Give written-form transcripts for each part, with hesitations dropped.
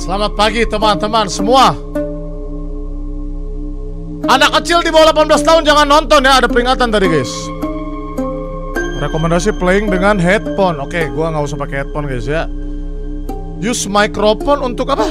Selamat pagi teman-teman semua. Anak kecil di bawah 18 tahun jangan nonton ya, ada peringatan tadi guys. Rekomendasi playing dengan headphone. Oke, gua nggak usah pakai headphone guys ya. Use microphone untuk apa?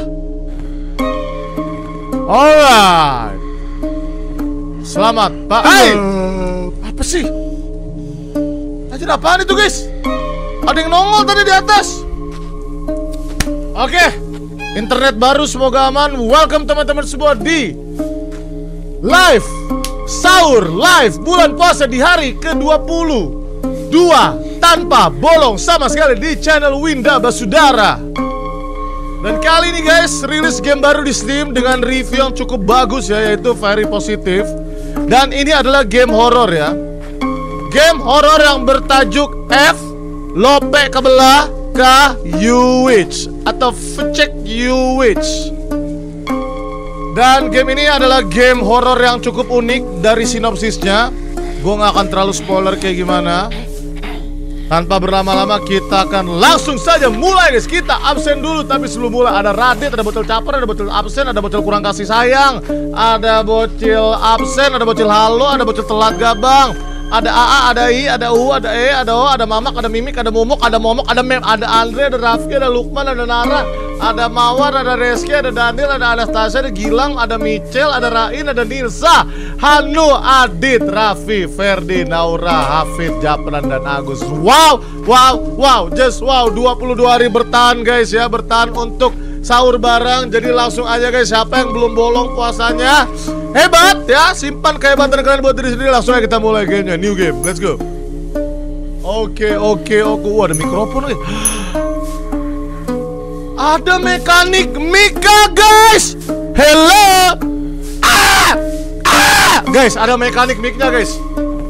Alright. Selamat Pak. Hey! Apa sih? Anjir apaan itu guys? Ada yang nongol tadi di atas. Oke, internet baru semoga aman. Welcome teman-teman semua di live sahur live bulan puasa di hari ke-22 tanpa bolong sama sekali di channel Winda Basudara. Dan kali ini guys, rilis game baru di Steam dengan review yang cukup bagus ya, yaitu very positif. Dan ini adalah game horror ya. Game horror yang bertajuk F Lope Kebelah K You Witch atau Fecek You Witch. Dan game ini adalah game horror yang cukup unik dari sinopsisnya. Gue gak akan terlalu spoiler kayak gimana. Tanpa berlama-lama kita akan langsung saja mulai guys. Kita absen dulu, tapi sebelum mulai ada Radit, ada bocil caper, ada bocil absen, ada bocil kurang kasih sayang, ada bocil absen, ada bocil halo, ada bocil telat gabang, ada AA, ada I, ada U, ada E, ada O, ada Mamak, ada Mimik, ada Momok, ada Momok, ada Mem, ada Andre, ada Raffi, ada Lukman, ada Nara, ada Mawar, ada Reski, ada Daniel, ada Anastasia, ada Gilang, ada Michel, ada Rain, ada Nilsa, Hanu, Adit, Raffi, Ferdi, Naura, Hafid, Japran, dan Agus. Wow, wow, wow, just wow, 22 hari bertahan guys ya, bertahan untuk sahur bareng. Jadi langsung aja guys, siapa yang belum bolong puasanya hebat ya, simpan kehebatan kalian buat diri sendiri. Langsung aja kita mulai gamenya, new game, let's go. Oke, ada mikrofon nih. Ada mekanik Mika guys. Hello. Guys, ada mekanik mic-nya guys.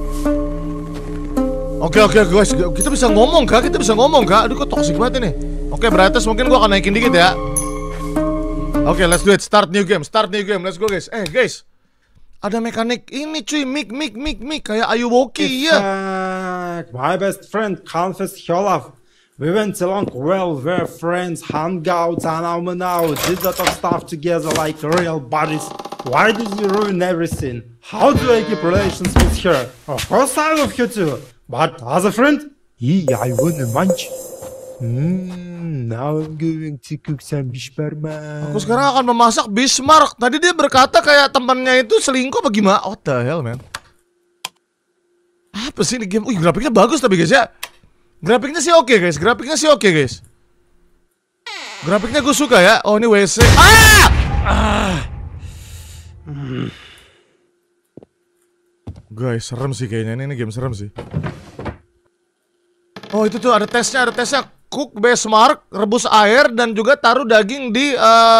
Oke guys, kita bisa ngomong kah? Aduh kok toxic banget ini. Oke, brightness mungkin gua akan naikin dikit ya. Oke, let's do it. Start new game. Let's go guys. Guys, ada mekanik ini cuy, mic kayak Ayu Woki ya. My best friend confessed her love. We went along well, we're friends, hung out, and out, did a lot of stuff together like real buddies. Why did you ruin everything? How do I keep relations with her? Of course I love her too, but as a friend, I wanna munch. Now I'm going to cook some Bismarck. Aku sekarang akan memasak Bismarck. Tadi dia berkata kayak temannya itu selingkuh apa gimana? What the hell man? Apa sih ini game? Grafiknya bagus tapi guys ya. Grafiknya sih oke guys. Grafiknya gue suka ya. Oh ini WC. Guys serem sih kayaknya, ini game serem sih. Oh itu tuh ada tesnya. Cook Bismarck, rebus air dan juga taruh daging di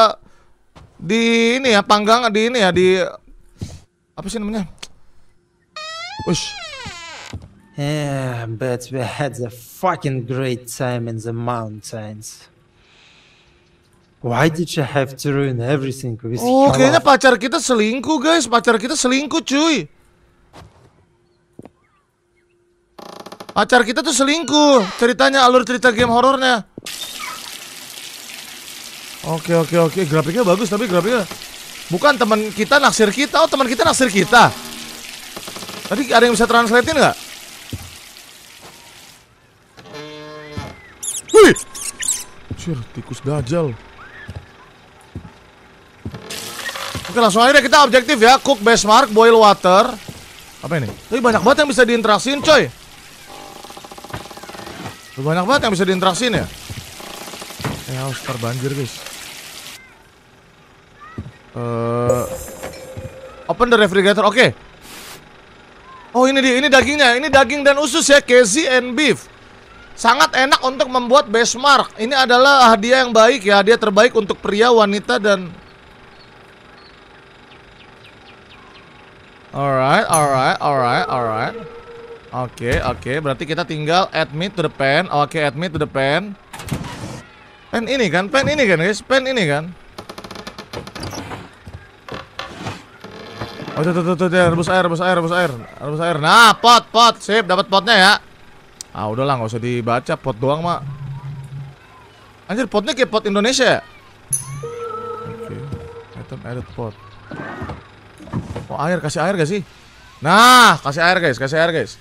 ini ya, panggang di ini ya, di apa sih namanya? Wush. Yeah, but we had a fucking great time in the mountains. Why did you have to ruin everything with Oh, kayaknya pacar kita selingkuh guys. Cuy. Pacar kita tuh selingkuh. Ceritanya, alur cerita game horornya. Oke. Grafiknya bagus tapi grafiknya bukan teman kita naksir kita. Oh, teman kita naksir kita. Tadi ada yang bisa translatein nggak? Wih, tikus dajal. Oke, langsung aja kita objektif ya. Cook Bismarck, boil water. Apa ini? Tapi banyak banget yang bisa diinteraksiin coy. Banyak banget yang bisa diinteraksiin ya. Harus terbanjir guys. Open the refrigerator. Oke. Oh ini dagingnya. Ini daging dan usus ya, Casey and beef. Sangat enak untuk membuat Bismarck. Ini adalah hadiah yang baik ya, hadiah terbaik untuk pria, wanita dan Alright. Oke, berarti kita tinggal add meat to the pan. Oke, add meat to the pan. Pan ini kan guys, Oh tuh, rebus air. Nah, pot, sip, dapat potnya ya. Udahlah, nggak usah dibaca, pot doang mak. Anjir, potnya kayak pot Indonesia ya? Item added pot. Oh air, kasih air gak sih? Nah, kasih air guys, kasih air guys.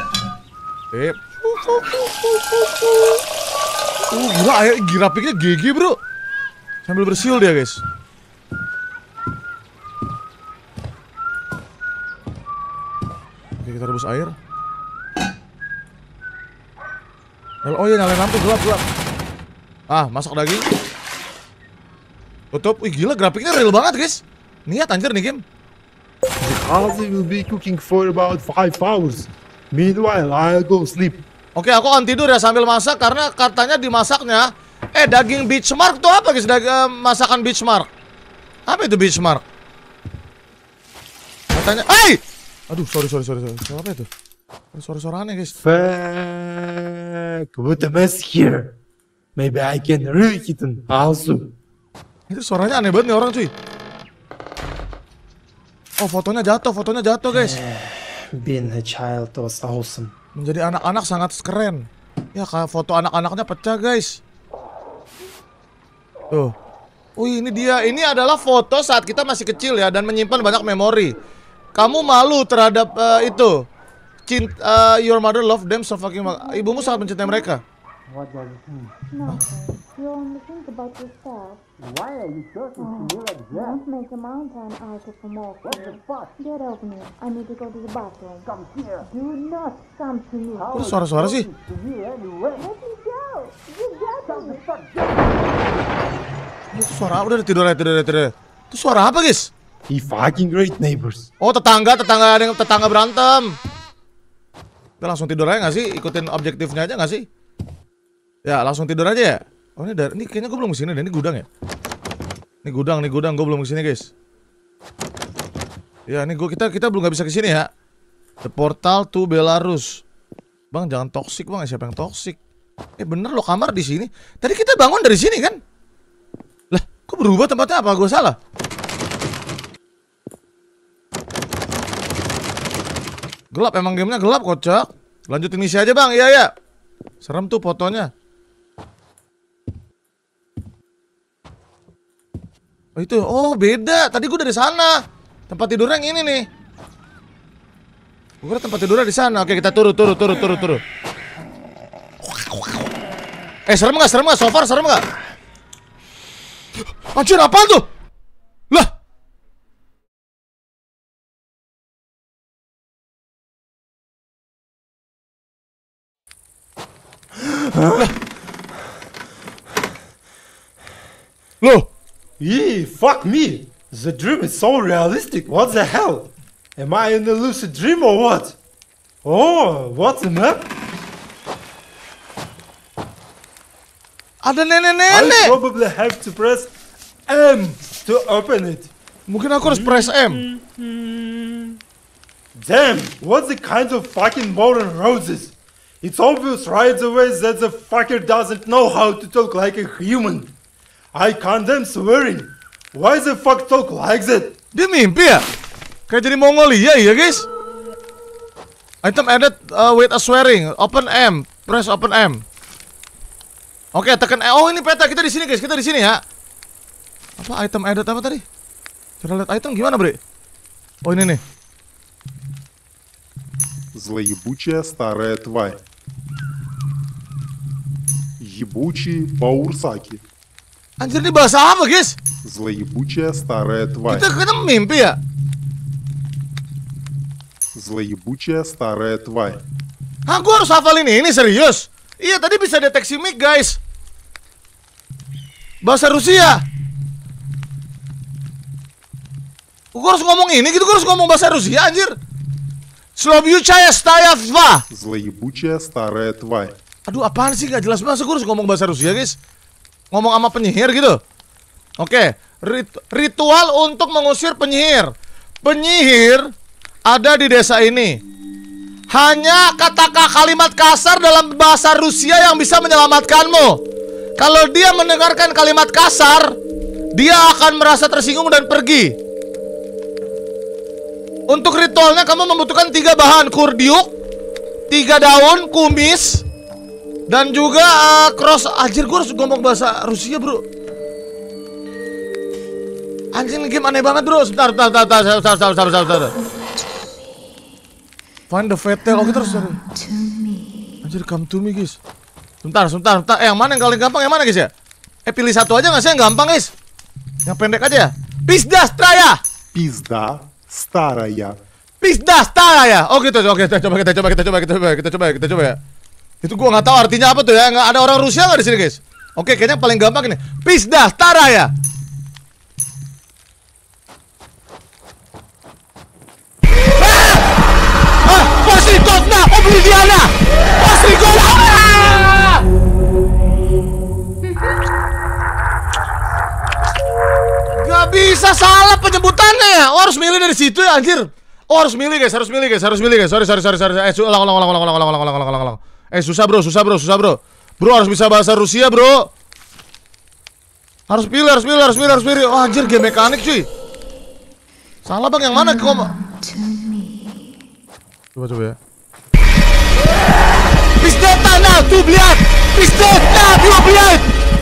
Gila air, grafiknya GG bro. Sambil bersiul dia guys. Oke, kita rebus air. Oh iya, nyalain lampu, gelap. Ah, masak daging. Tutup. Wih gila, grafiknya real banget guys. Niat anjir nih game. Ozzy will be cooking for about 5 hours. Meanwhile, I'll go sleep. Oke, aku akan tidur ya sambil masak karena katanya dimasaknya daging Beachmark tuh apa guys? Masakan Beachmark. Apa itu Beachmark? Katanya, aduh, sorry. Apa itu? Suara-suara aneh guys. Fuck, what a mess here. Maybe I can read it also. Itu suaranya aneh banget nih orang cuy. Oh, fotonya jatuh guys. Being a child was awesome. Menjadi anak-anak sangat keren. Ya, kayak foto anak-anaknya pecah guys. Tuh. Wih, ini dia. Ini adalah foto saat kita masih kecil ya dan menyimpan banyak memori. Kamu malu terhadap itu. Your mother love them so fucking much. Ibumu sangat mencintai mereka. What does it mean? Nothing. You only think about yourself. Why are you talking to me like that? Don't make a mountain out of a molehill. What the fuck? Get off me. I need to go to the bathroom. Come here. Do not come to me. How Kok suara-suara sih? to you anyway? Let me go. You got Come me. the fuck Itu suara apa? Udah tidur. Itu suara apa guys? He fucking great neighbors. Oh, tetangga berantem. Kita langsung tidur aja gak sih? Ikutin objektifnya aja gak sih? Ya, langsung tidur aja ya. Oh, ini kayaknya gue belum kesini deh. Ini gudang ya? Ini gudang. Gue belum kesini guys. Ya, ini kita belum gak bisa kesini ya. The portal to Belarus. Bang, jangan toksik bang. Siapa yang toksik? Bener loh, kamar di sini. Tadi kita bangun dari sini kan? Lah, kok berubah tempatnya? Apa gue salah? Gelap, emang gamenya gelap kocak. Lanjutin misi aja bang, iya. Serem tuh fotonya. Oh itu, beda. Tadi gue dari sana. Tempat tidurnya yang ini nih. Gue kira tempat tidurnya di sana. Oke, kita turun. Serem gak? So far serem gak? Anjir, apaan tuh? Lah. Loh. Fuck me. The dream is so realistic. What the hell? Am I in a lucid dream or what? Oh, what's the map? Ada I nenek-nenek. probably have to press M to open it. Mungkin aku harus press M. Damn, what the kind of fucking modern roses? It's obvious right away that the fucker doesn't know how to talk like a human. I condemn swearing. Why the fuck talk like that? Dia mimpi ya? Kayak jadi Mongolia ya guys. Item added with a swearing. Open M. Press open M. Oke, tekan E. Oh, ini peta. Kita di sini guys. Kita di sini ya. Apa item added apa tadi? Cara lihat item gimana, Bre? Oh, ini nih. Злоебучая старая тварь. Ебучий Баурсаки. Anjir, ini bahasa apa guys? Злоебучая старая тварь. Kita mimpi ya? Злоебучая старая тварь. Hah, gua harus hafal ini serius? Iya, tadi bisa deteksi mic guys. Bahasa Rusia. Gua harus ngomong ini gitu, gua harus ngomong bahasa Rusia anjir. Slobyuchaya staya dva. Злоебучая старая тварь. Aduh, apaan sih, gak jelas banget. Gua harus ngomong bahasa Rusia guys. Ngomong sama penyihir gitu. Oke, ritual untuk mengusir penyihir. Penyihir ada di desa ini. Hanya katakan kalimat kasar dalam bahasa Rusia yang bisa menyelamatkanmu. Kalau dia mendengarkan kalimat kasar, dia akan merasa tersinggung dan pergi. Untuk ritualnya kamu membutuhkan 3 bahan: kurdiuk, 3 daun, kumis, dan juga cross. Anjir, gue harus ngomong bahasa Rusia bro. Anjing game aneh banget bro. Sebentar. Find the fatal. Oke terus. Anjir come to me guys. Sebentar. Yang mana yang paling gampang yang mana guys ya? Pilih satu aja nggak sih yang gampang guys? Yang pendek aja ya. Pizda Straya. Pizda staraya. Pizda Straya. Oh gitu. Oke kita coba ya. Itu gua nggak tahu artinya apa tuh ya. Nggak ada orang Rusia nggak di sini guys? Oke kayaknya paling gampang ini. Pizda Straya. Posrikovna Obliviana. Posrikovna. Gak bisa salah penyebutannya ya. Oh harus milih dari situ ya anjir. Oh harus milih guys. Sorry. Ulang. Susah bro. Bro harus bisa bahasa Rusia bro. Harus pilih. Oh anjir game mekanik cuy. Salah bang yang mana Coba ya. Пиздета tu блядь! Пиздета tu блядь!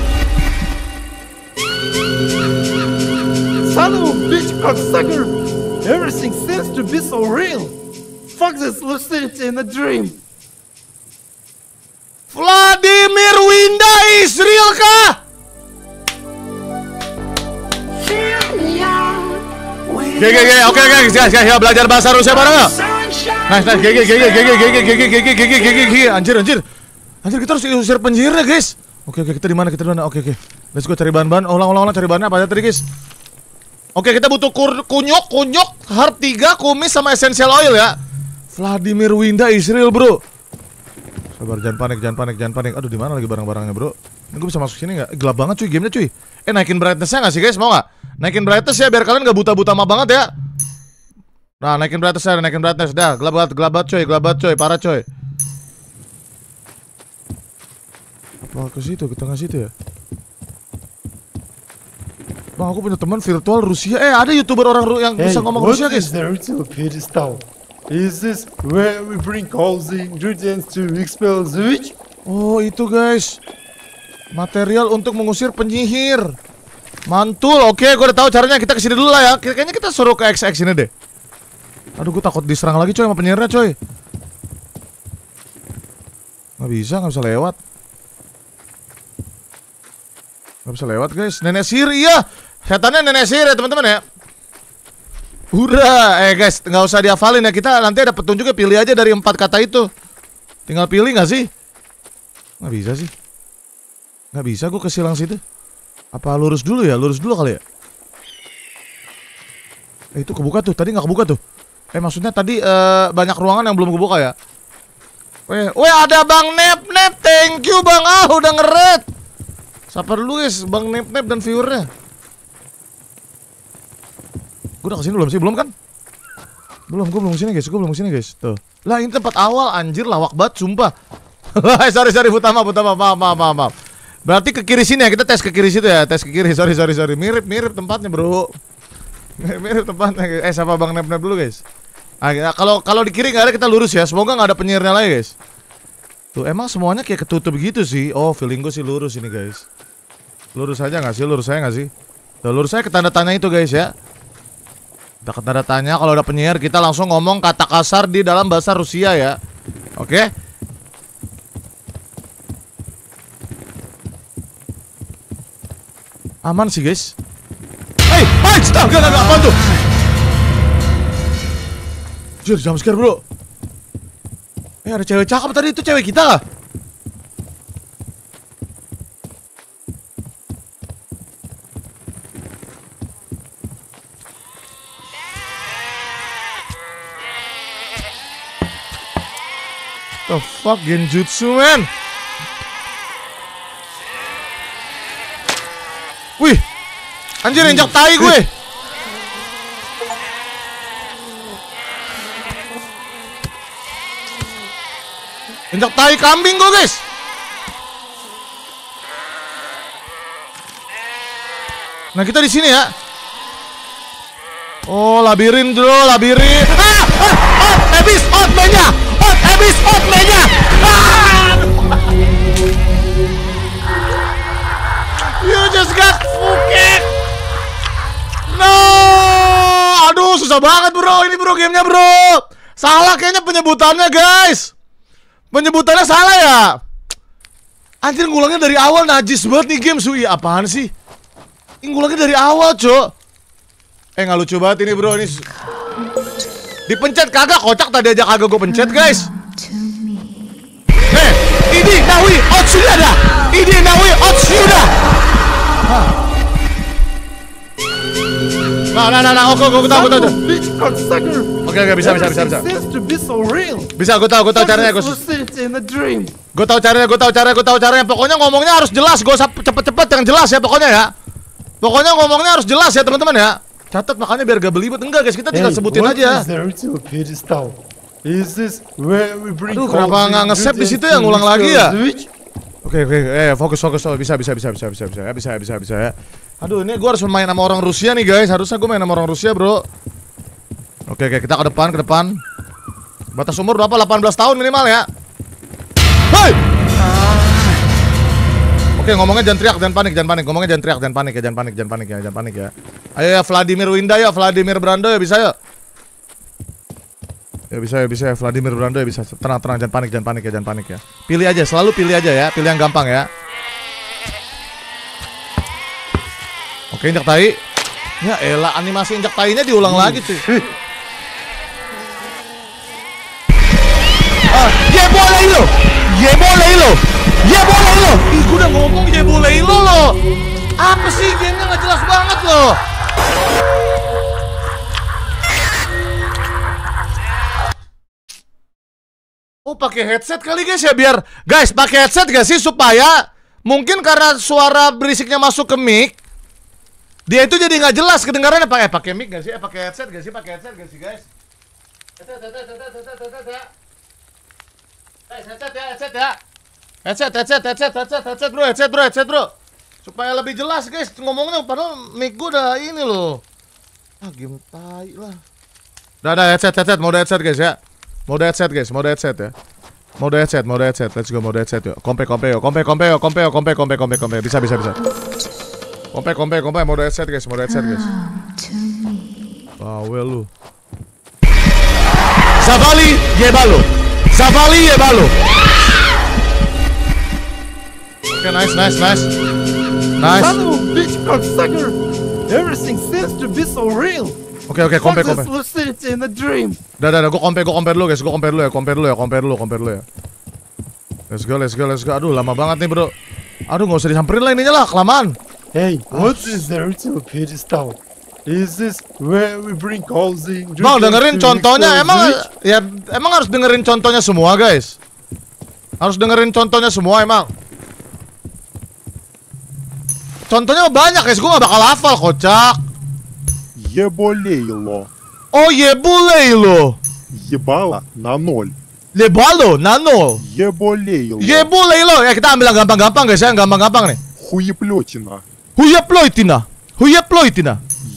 Son of a bitch, cocksucker! Everything seems to be so real. Fuck this lucidity in a dream. Vladimir Winda Israel kah? Oke guys, belajar bahasa Rusia bareng yuk. Nice, anjir kita harus usir penyihirnya guys. Oke kita di mana? Oke let's go cari bahan-bahan. Ulang cari bahannya apa aja tadi guys. Oke kita butuh kunyuk, heart 3, kumis sama essential oil ya. Vladimir Winda Israel bro. Sabar jangan panik. Aduh di mana lagi barang-barangnya bro? Ini gue bisa masuk sini nggak? Gelap banget cuy gamenya cuy. Naikin brightness-nya nggak sih guys? Mau nggak? Naikin brightness ya biar kalian nggak buta-buta banget ya. Nah naikin brightness. Dah gelap banget coy, parah coy. Apa ke situ? Ke tengah situ ya? Bang aku punya teman virtual Rusia. Ada YouTuber orang yang bisa ngomong Rusia guys. Is this where we bring all the ingredients to expel the witch? Oh itu guys, material untuk mengusir penyihir. Mantul, oke, gue udah tahu caranya. Kita kesini dulu lah ya. Kayaknya kita suruh ke XX ini deh. Aduh, gue takut diserang lagi coy sama penyihirnya coy. Nggak bisa lewat. Nggak bisa lewat guys. Nenek sihir, iya. Setannya nenek sihir ya teman-teman ya. Udah, guys, nggak usah dihafalin ya. Kita nanti ada petunjuknya, pilih aja dari 4 kata itu. Tinggal pilih nggak sih? Nggak bisa sih. Nggak bisa gue ke silang situ. Apa lurus dulu ya? Lurus dulu kali ya? Itu kebuka tuh, tadi nggak kebuka tuh. Maksudnya tadi banyak ruangan yang belum kebuka ya. Ada Bang Nep, thank you Bang. Udah ngeret. Sapa dulu guys, Bang Nep dan viewernya. Gue udah kesini belum sih? Belum kan? Belum, gue belum kesini guys. Tuh. Lah ini tempat awal, anjir lawak banget, sumpah. Sorry, maaf. Berarti ke kiri sini ya, kita tes ke kiri situ ya. Tes ke kiri, sorry. Mirip tempatnya bro. Mirip tempatnya. Siapa Bang Nep dulu guys. Kalau di kiri nggak ada, kita lurus ya. Semoga nggak ada penyihirnya lagi guys. Tuh emang semuanya kayak ketutup gitu sih. Oh feeling gue sih lurus ini guys. Lurus aja nggak sih? Lurus saya ke tanda tanya itu guys ya. Kita ke tanda tanya, kalau ada penyihir kita langsung ngomong kata kasar di dalam bahasa Rusia ya. Oke? Aman sih guys. Astaga, apa tuh? Jujur, jump scare bro. Ada cewek cakep tadi, itu cewek kita lah. The fuck genjutsu man. Wih, anjir injak tai gue. Injak tai kambing gue guys. Nah kita di sini ya. Oh labirin bro, labirin. Habis hotmenya. Habis hotmenya. You just got fucked. No. susah banget bro, ini bro gamenya bro. Salah kayaknya penyebutannya guys. Penyebutannya salah ya. Anjir ngulangnya dari awal, najis banget nih game Sui. Apaan sih? Ini ngulangnya dari awal cok. Nggak lucu banget ini bro. Ini dipencet kagak, kocak tadi aja kagak gue pencet guys. Ini Nawi Otsuda dah. Ini Nawi Otsuda. Nah, oke, tahu. Bitch cocksucker. Oke, bisa. Seems to be so real. Bisa, gue tahu caranya, Gus. In a dream. Gue tahu caranya. Pokoknya ngomongnya harus jelas, gue cepet-cepet yang jelas ya pokoknya ya. Pokoknya ngomongnya harus jelas ya teman-teman ya. Catat makanya biar gak belibet. Enggak guys, kita tinggal sebutin aja. Is this where we bring Aduh, kenapa nggak nge-save di situ ya, ngulang lagi ya? Oke, fokus. Bisa ya. Aduh, ini gue harus main sama orang Rusia nih guys. Harusnya gue main sama orang Rusia bro. Oke, kita ke depan. Batas umur berapa? 18 tahun minimal ya. Hei! Oke, ngomongnya jangan teriak, jangan panik. Ngomongnya jangan teriak, jangan panik ya. Ayo ya, Vladimir Winda ya, Vladimir Brando ya, bisa ya. Ya bisa ya, Vladimir Brando ya, bisa. Tenang, jangan panik ya. Pilih aja, selalu pilih aja ya, pilih yang gampang ya. Oke, injak tai. Ya elah, animasi injak tainya diulang lagi cuy. Ye boleh lo. Ih, gue udah ngomong ye boleh lo. Apa sih, gamenya nggak jelas banget loh. Oh, pakai headset kali guys ya, biar guys pakai headset gak sih supaya mungkin karena suara berisiknya masuk ke mic, dia itu jadi nggak jelas kedengarannya. Pakai mic gak sih? Pakai headset gak sih? Guys? Headset bro. Supaya lebih jelas guys ngomongnya, padahal mic gue udah ini loh. Game tai lah. Udah headset, mode headset guys ya. Mode headset ya. Mode headset. Let's go mode headset yuk. Kompe yo. Bisa. Kompe mode headset guys. Bawel lu. Zavali Yebalo. Oke, nice. Bitch cocksucker. Everything seems to be so real. Oke, kompe. Lucidity in a dream. Dah, gue compare dulu guys, compare dulu ya. Let's go. Aduh, lama banget nih bro. Aduh, nggak usah disamperin lah ininya lah, kelamaan. Hey, what is there to pedestal? Is this where we bring cozy? Bang, dengerin contohnya, emang harus dengerin contohnya semua guys. Emang. Contohnya banyak guys, gue gak bakal hafal kocak. Еболейло. Oh, ебулейло. Ебало на 0. Lebalo, nano. Еболейло. Ебулейло. Ya kita ambil yang gampang-gampang guys ya, yang gampang-gampang nih. Хуеплетина. Huyeploitina.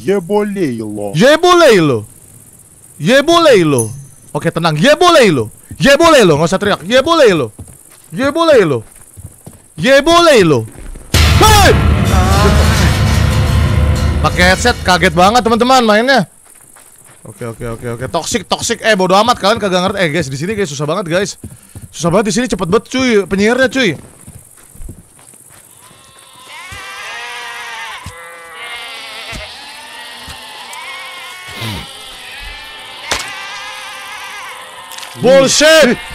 Yeboleilo. Oke, tenang. Yeboleilo. Nggak usah teriak. Yeboleilo. Hei! Pakai headset kaget banget teman-teman mainnya. Oke. Toxic. Bodo amat kalian kagak ngerti. Guys, di sini guys susah banget guys. Susah banget di sini, cepet banget cuy penyiarnya cuy. Bullshit.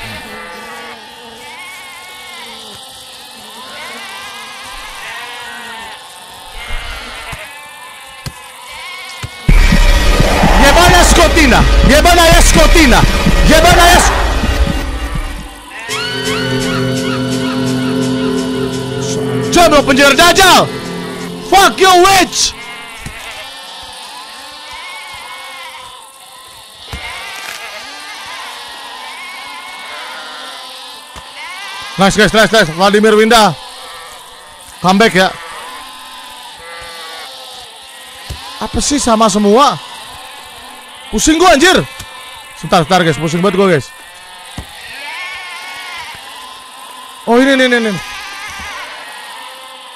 Jebana Escotina. Jangan penjara dajal. Fuck you witch. Nice. Vladimir Winda comeback ya. Apa sih sama semua? Pusing gua anjir. Sebentar guys, pusing banget gua guys. Oh ini.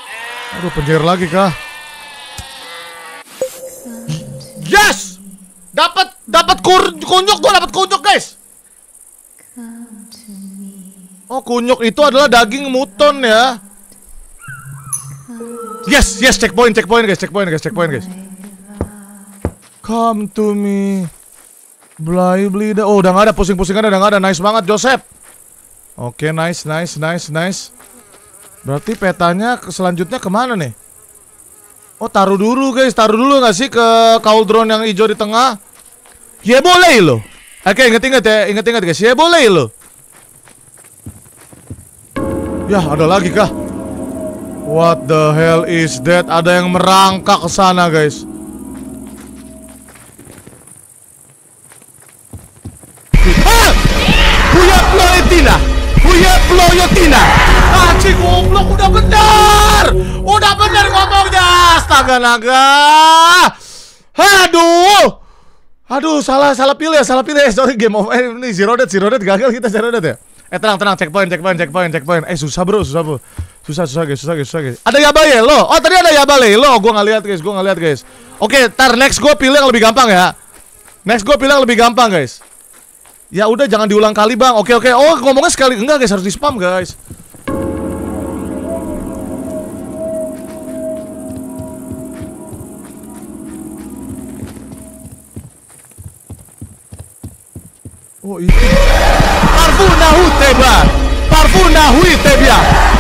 Aduh, penjara lagi kah? Yes! Dapat kunyuk tuh, dapat kunyuk guys. Oh, kunyuk itu adalah daging muton ya. Yes, checkpoint guys. Come to me. Beli dah. Oh, udah nggak ada pusing-pusingan, udah nggak ada. Nice banget Joseph. Oke, nice. Berarti petanya selanjutnya kemana nih? Oh, taruh dulu guys, nggak sih ke cauldron yang hijau di tengah? Ya boleh loh. Oke, ingat guys, ya boleh loh. Ya, ada lagi kah? What the hell is that? Ada yang merangkak ke sana, guys. Ah! Buya Ployotina. Anjing goblok, udah benar ngomongnya. Astaga naga. Aduh, salah pilih ya. Sorry, game of ini zero death gagal kita zero death ya. Tenang, checkpoint. Susah bro. Susah guys. Ada Yabalelo. Oh, tadi ada Yabalelo. Gua nggak lihat guys. Oke, next gue pilih yang lebih gampang ya. Guys. Ya udah, jangan diulang kali bang. Oke. Oh, ngomongnya sekali enggak guys, harus di spam guys. Oh itu Parfuna Huitebia.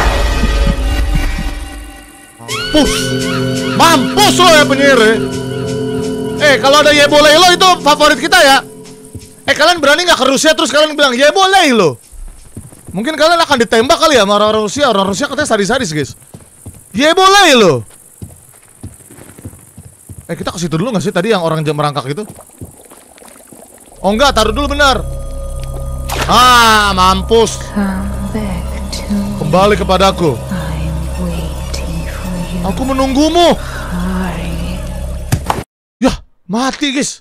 Mampus lo ya penyihir. Kalau ada Yebolelo itu favorit kita ya. Kalian berani nggak ke Rusia terus kalian bilang Yebolelo? Mungkin kalian akan ditembak kali ya sama orang Rusia. Orang Rusia katanya sadis-sadis guys. Yebolelo. Kita ke situ dulu nggak sih tadi yang orang jam merangkak itu? Oh enggak, taruh dulu benar. Mampus. Kembali kepadaku. Aku menunggumu. Yah, mati guys.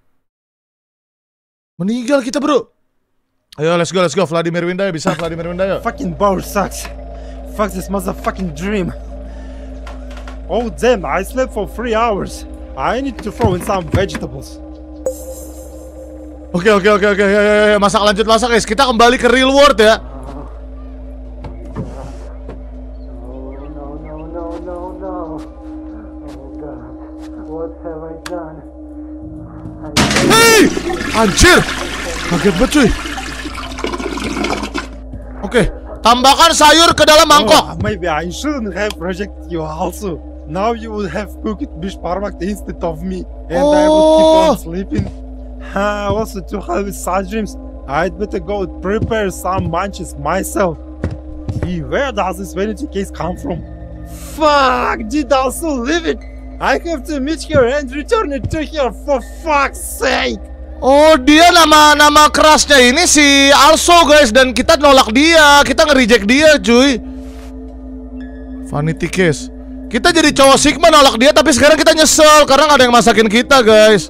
Meninggal kita bro. Ayo let's go. Vladimir Winda bisa. Fucking bar sucks. Fuck this motherfucking dream. Oh damn, I slept for 3 hours. I need to throw in some vegetables. Oke. Lanjut masak guys. Kita kembali ke real world ya. Hei! Anjir! Kaget banget cuy. Oke, tambahkan sayur ke dalam mangkok. Maybe I shouldn't have rejected you also. Now you would have cooked bishparmak instead of me. And I would keep on sleeping. Also to have such dreams, I'd better go prepare some munches myself. Where does this vanity case come from? Fuck, did I also leave it? I have to meet her and return it to her for fuck's sake. Oh, dia nama kerasnya ini si Also guys, dan kita nolak dia, kita nge-reject dia cuy. Vanity case. Kita jadi cowok Sigma nolak dia, tapi sekarang kita nyesel karena gak ada yang masakin kita guys.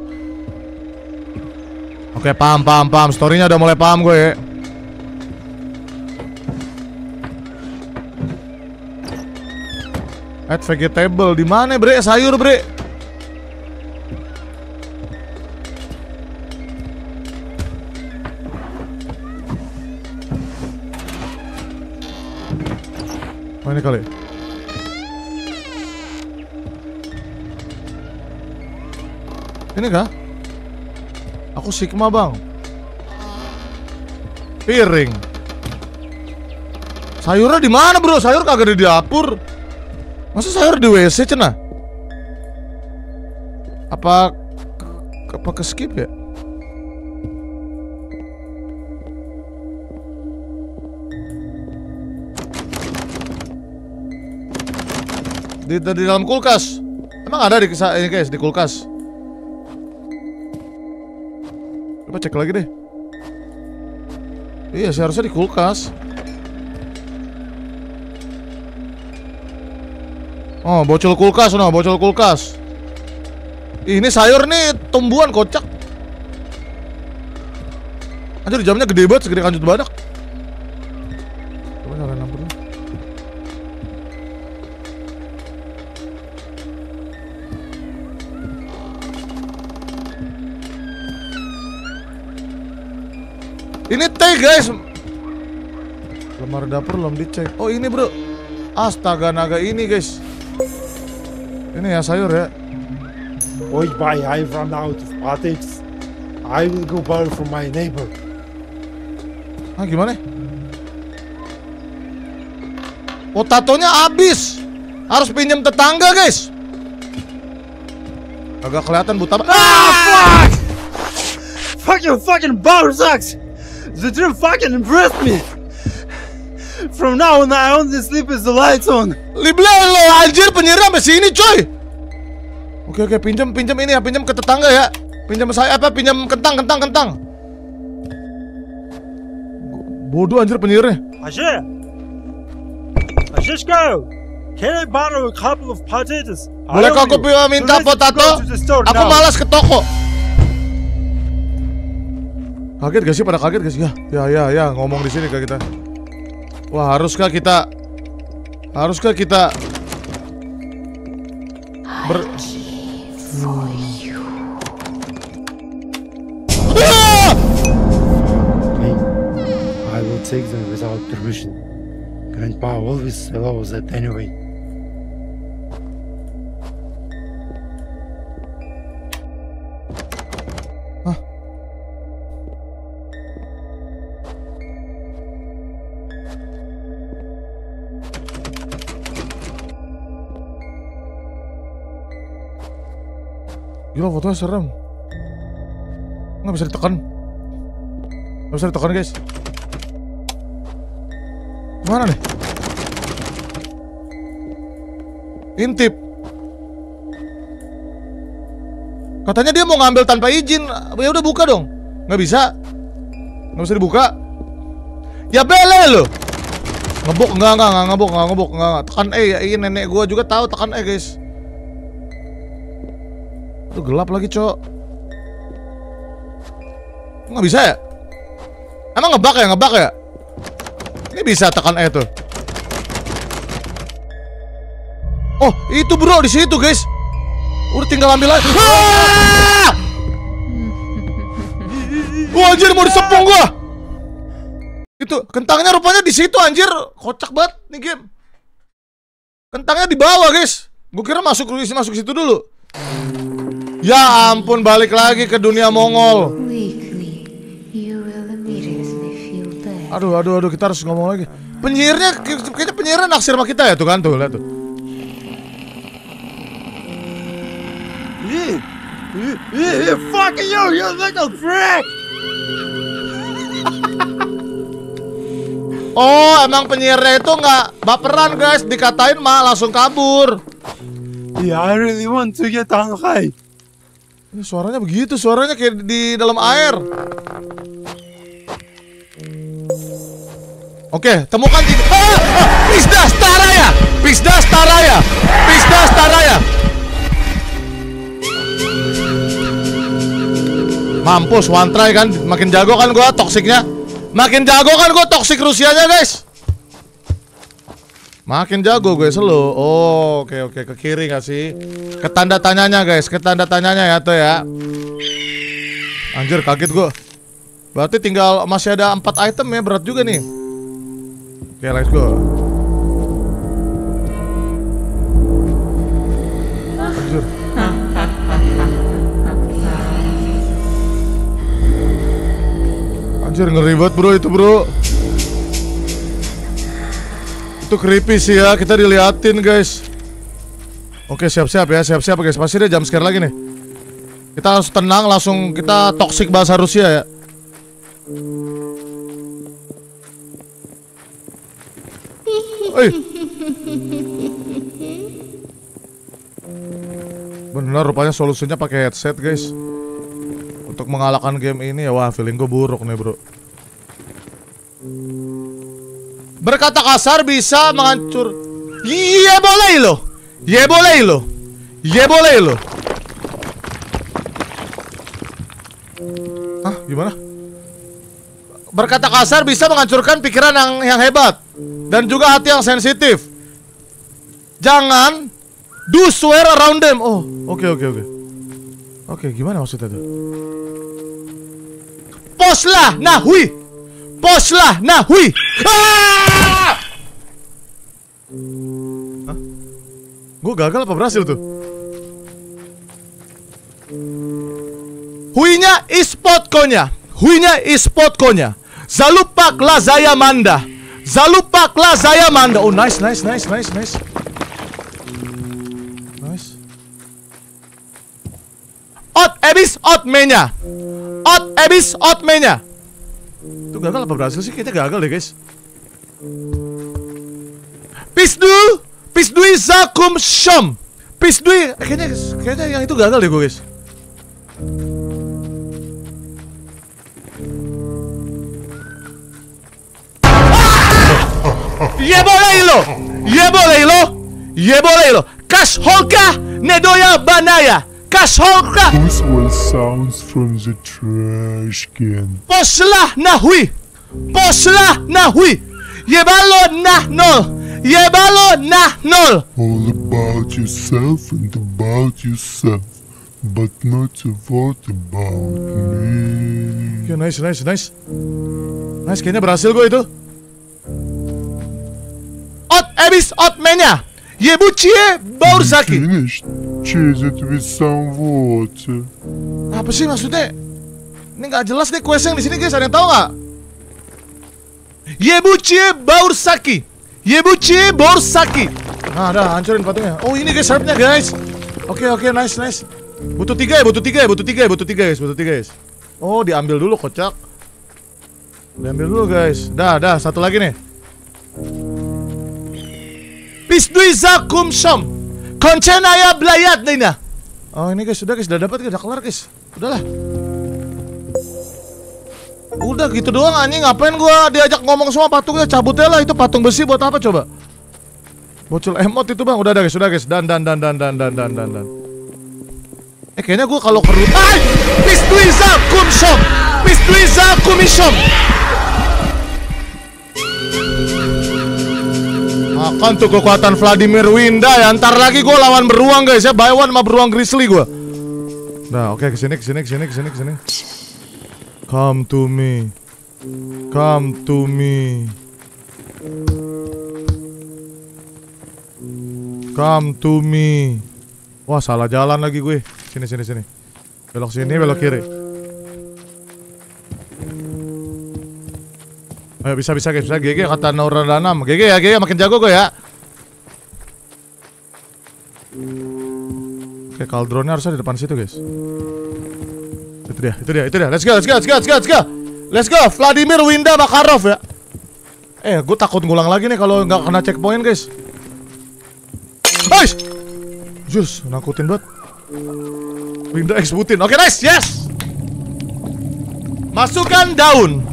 Oke, paham. Story-nya udah mulai paham gue ya. Add vegetable di mana, bre? Sayur, bre. Oh, ini kali. Ini kah? Aku Sigma bang. Piring. Sayurnya di mana bro? Sayur kagak ada di dapur. Masa sayur di WC cenah? Apa ke skip ya? Di dalam kulkas. Emang ada ini guys di kulkas. Coba cek lagi deh. Iya, seharusnya di kulkas. Oh, bocol kulkas, bocol kulkas. Ini sayur nih, tumbuhan kocak. Anjir, jamnya gede banget, segede kanjut badak. Coba nyalain lampu dulu. Ini teh guys. Lemari dapur belum dicek. Oh ini bro. Astaga naga ini guys. Ini ya sayur ya. Oi, bye, I've run out of potatoes. I will go borrow from my neighbor. Ah gimana? Potatonya habis. Harus pinjam tetangga guys. Agak kelihatan buta. Ah, fuck! Fuck your fucking bar sucks! The dream fucking impressed me! From now on, I only sleep with the lights on. Libla lo anjir penyerang sampai sini coy. Oke pinjam ini ya, pinjam ke tetangga ya. Pinjam saya apa? Pinjam kentang. Bodoh anjir penyihirnya. Ashishko, can I borrow a couple of potatoes? Bolehkah aku minta potato? Aku malas ke toko. Kaget gak sih? Pada kaget gak sih? Ya ngomong di sini kayak kita. Wah, haruskah kita I will take them without permission. Grandpa always allows that anyway. Gila fotonya serem. Nggak bisa ditekan. Guys. Mana nih? Intip. Katanya dia mau ngambil tanpa izin. Ya udah buka dong. Nggak bisa. Nggak bisa dibuka. Ya bele lo. Ngebok enggak. Tekan E ya. Ini nenek gua juga tahu tekan E guys. Itu gelap lagi, Cok. Nggak bisa ya? Emang ngebak ya? Ini bisa tekan E tuh. Oh, itu bro di situ, guys. Udah tinggal ambil aja. Wah, anjir mau disepung gua. Itu kentangnya rupanya di situ anjir. Kocak banget nih game. Kentangnya di bawah, guys. Gua kira masuk situ dulu. Ya ampun, balik lagi ke dunia Mongol. Aduh, kita harus ngomong lagi. Kayaknya penyihirnya naksir sama kita ya, tuh kan, tuh, lihat tuh. Fuck you little prick! Oh, emang penyihirnya itu nggak baperan guys, dikatain mah langsung kabur. Yeah, I really want to get high. Ini suaranya begitu, suaranya kayak di dalam air. Oke, temukan tiga. Pisdas Taraya. Mampus, one try kan, makin jago kan gua toksiknya. Toksik Rusianya guys. Makin jago gue selo. Oh, oke, ke kiri gak sih? Ke tanda tanyanya guys, ya tuh ya. Anjir, kaget gue. Berarti tinggal masih ada 4 item ya, berat juga nih. Oke, let's go. Anjir. Anjir, ngeri banget bro itu bro. Itu creepy sih ya, kita diliatin guys. Oke, siap-siap guys. Pasti dia jump scare lagi nih. Kita harus tenang, langsung kita toksik bahasa Rusia ya. Bener, rupanya solusinya pakai headset guys. Untuk mengalahkan game ini ya, wah feeling gue buruk nih bro. Berkata kasar bisa menghancur. Iya boleh loh. Hah, gimana? Berkata kasar bisa menghancurkan pikiran yang hebat dan juga hati yang sensitif. Jangan do swear around them. Oh, oke. Oke, gimana maksudnya tuh? Poslah, nahui. Poslah nahui. Ah! Hah? Gue gagal apa berhasil tuh? Huinya e-sport konya. Huinya e-sport konya. Zalupak la zaya manda. Zalupak la zaya manda. Oh nice. Nice. Ot ebis ot menya. Ot ebis ot menya. Itu gagal apa berhasil sih? Kayaknya gagal deh guys. Pisdui zakum shom. Pisdui kayaknya yang itu gagal deh gue guys. Ye boleh lo. Kash holka nedoya banaya. Kash holka. Whose was sounds from the trash can? Poslah nahui. Yebalo nah nol. All about yourself and about yourself, but not a word about me. Okay, nice. Nice, kayaknya berhasil gue itu. Ot ebis ot menya. Yebuchie baursaki. Finished. Chase it with some water. Apa sih maksudnya? Ini nggak jelas nih quest yang di sini guys. Ada yang tahu nggak? Yebuchie baursaki. Nah, dah hancurin patungnya. Oh ini guys harpnya guys. Oke, nice. Butuh tiga guys. Oh diambil dulu kocak. Diambil dulu guys. Dah satu lagi nih. Pisdui zakum shom. Koncenaya blayat nina. Oh ini guys, udah dapat, udah kelar guys. Udah gitu doang anjing, ngapain gua diajak ngomong semua patungnya, cabut aja lah itu patung besi buat apa coba? Bocil emot itu bang, udah guys, dan. Kayaknya gua kalau keru. Pisdui zakum shom. Makan tuh kekuatan Vladimir Winda ya. Ntar lagi gue lawan beruang guys ya. Buy one sama beruang grizzly gue. Nah oke, kesini. Come to me. Wah salah jalan lagi gue. Sini. Belok sini, belok kiri. Ayo bisa guys, GG kata Naura Danam. GG ya, makin jago gue ya. Oke, kaldronnya harusnya di depan situ guys. Itu dia. Let's go. Vladimir Winda Makarov ya. Gue takut ngulang lagi nih kalau nggak kena checkpoint guys. Jus, nakutin banget. Winda eksbutin. Oke, nice, yes. Masukkan daun.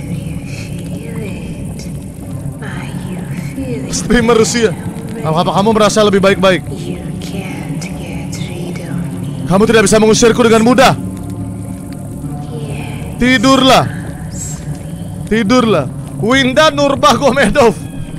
Streamer Rusia. Apa kamu merasa lebih baik-baik? Kamu tidak bisa mengusirku dengan mudah. Tidurlah. Winda Nurmagomedov.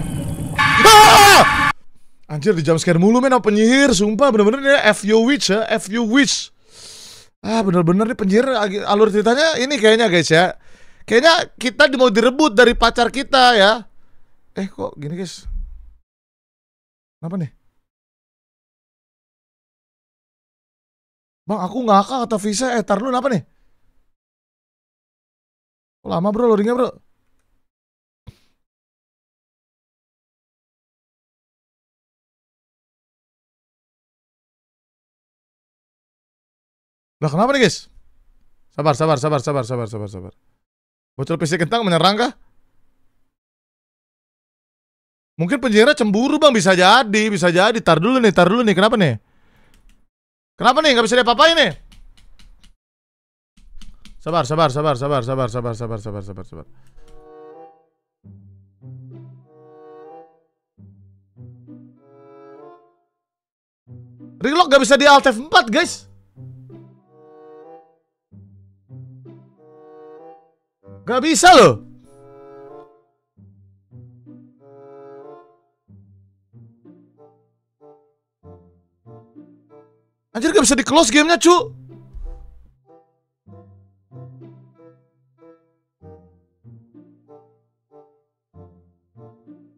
Anjir di jumpscare mulu men sama penyihir. Sumpah bener-bener nih FU Witch. Bener-bener nih penyihir. Alur ceritanya ini kayaknya guys ya. Kayaknya kita mau direbut dari pacar kita ya. Kok gini guys? Kenapa nih? Bang, aku ngakak kata Visa. Tar lu kenapa nih? Lama bro loadingnya bro. Lah kenapa nih guys? Sabar. Bocil PC kentang menyerang kah? Mungkin penjara cemburu bang, bisa jadi. Tar dulu nih. Kenapa nih? Nggak bisa diapa-apain nih. Sabar. Relock nggak bisa di Alt F4 guys. Nggak bisa loh. Anjir gak bisa di-close gamenya cu.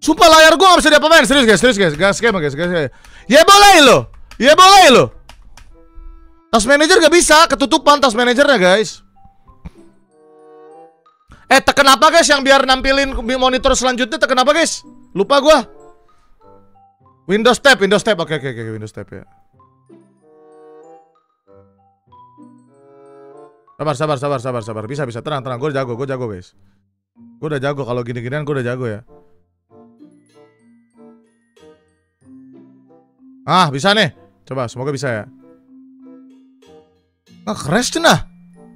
Sumpah layar gua gak bisa diapa-apain. Serius guys. Gas game guys. Ya boleh lo. Task manager gak bisa, ketutupan task managernya guys. Tekan apa guys yang biar nampilin monitor selanjutnya, tekan apa guys? Lupa gua. Windows tab. Oke, Windows tab ya. Sabar. Bisa. Tenang. Gue jago guys. Gue udah jago kalau gini-ginian, gue udah jago ya. Bisa nih. Coba, semoga bisa ya. Crash cenah.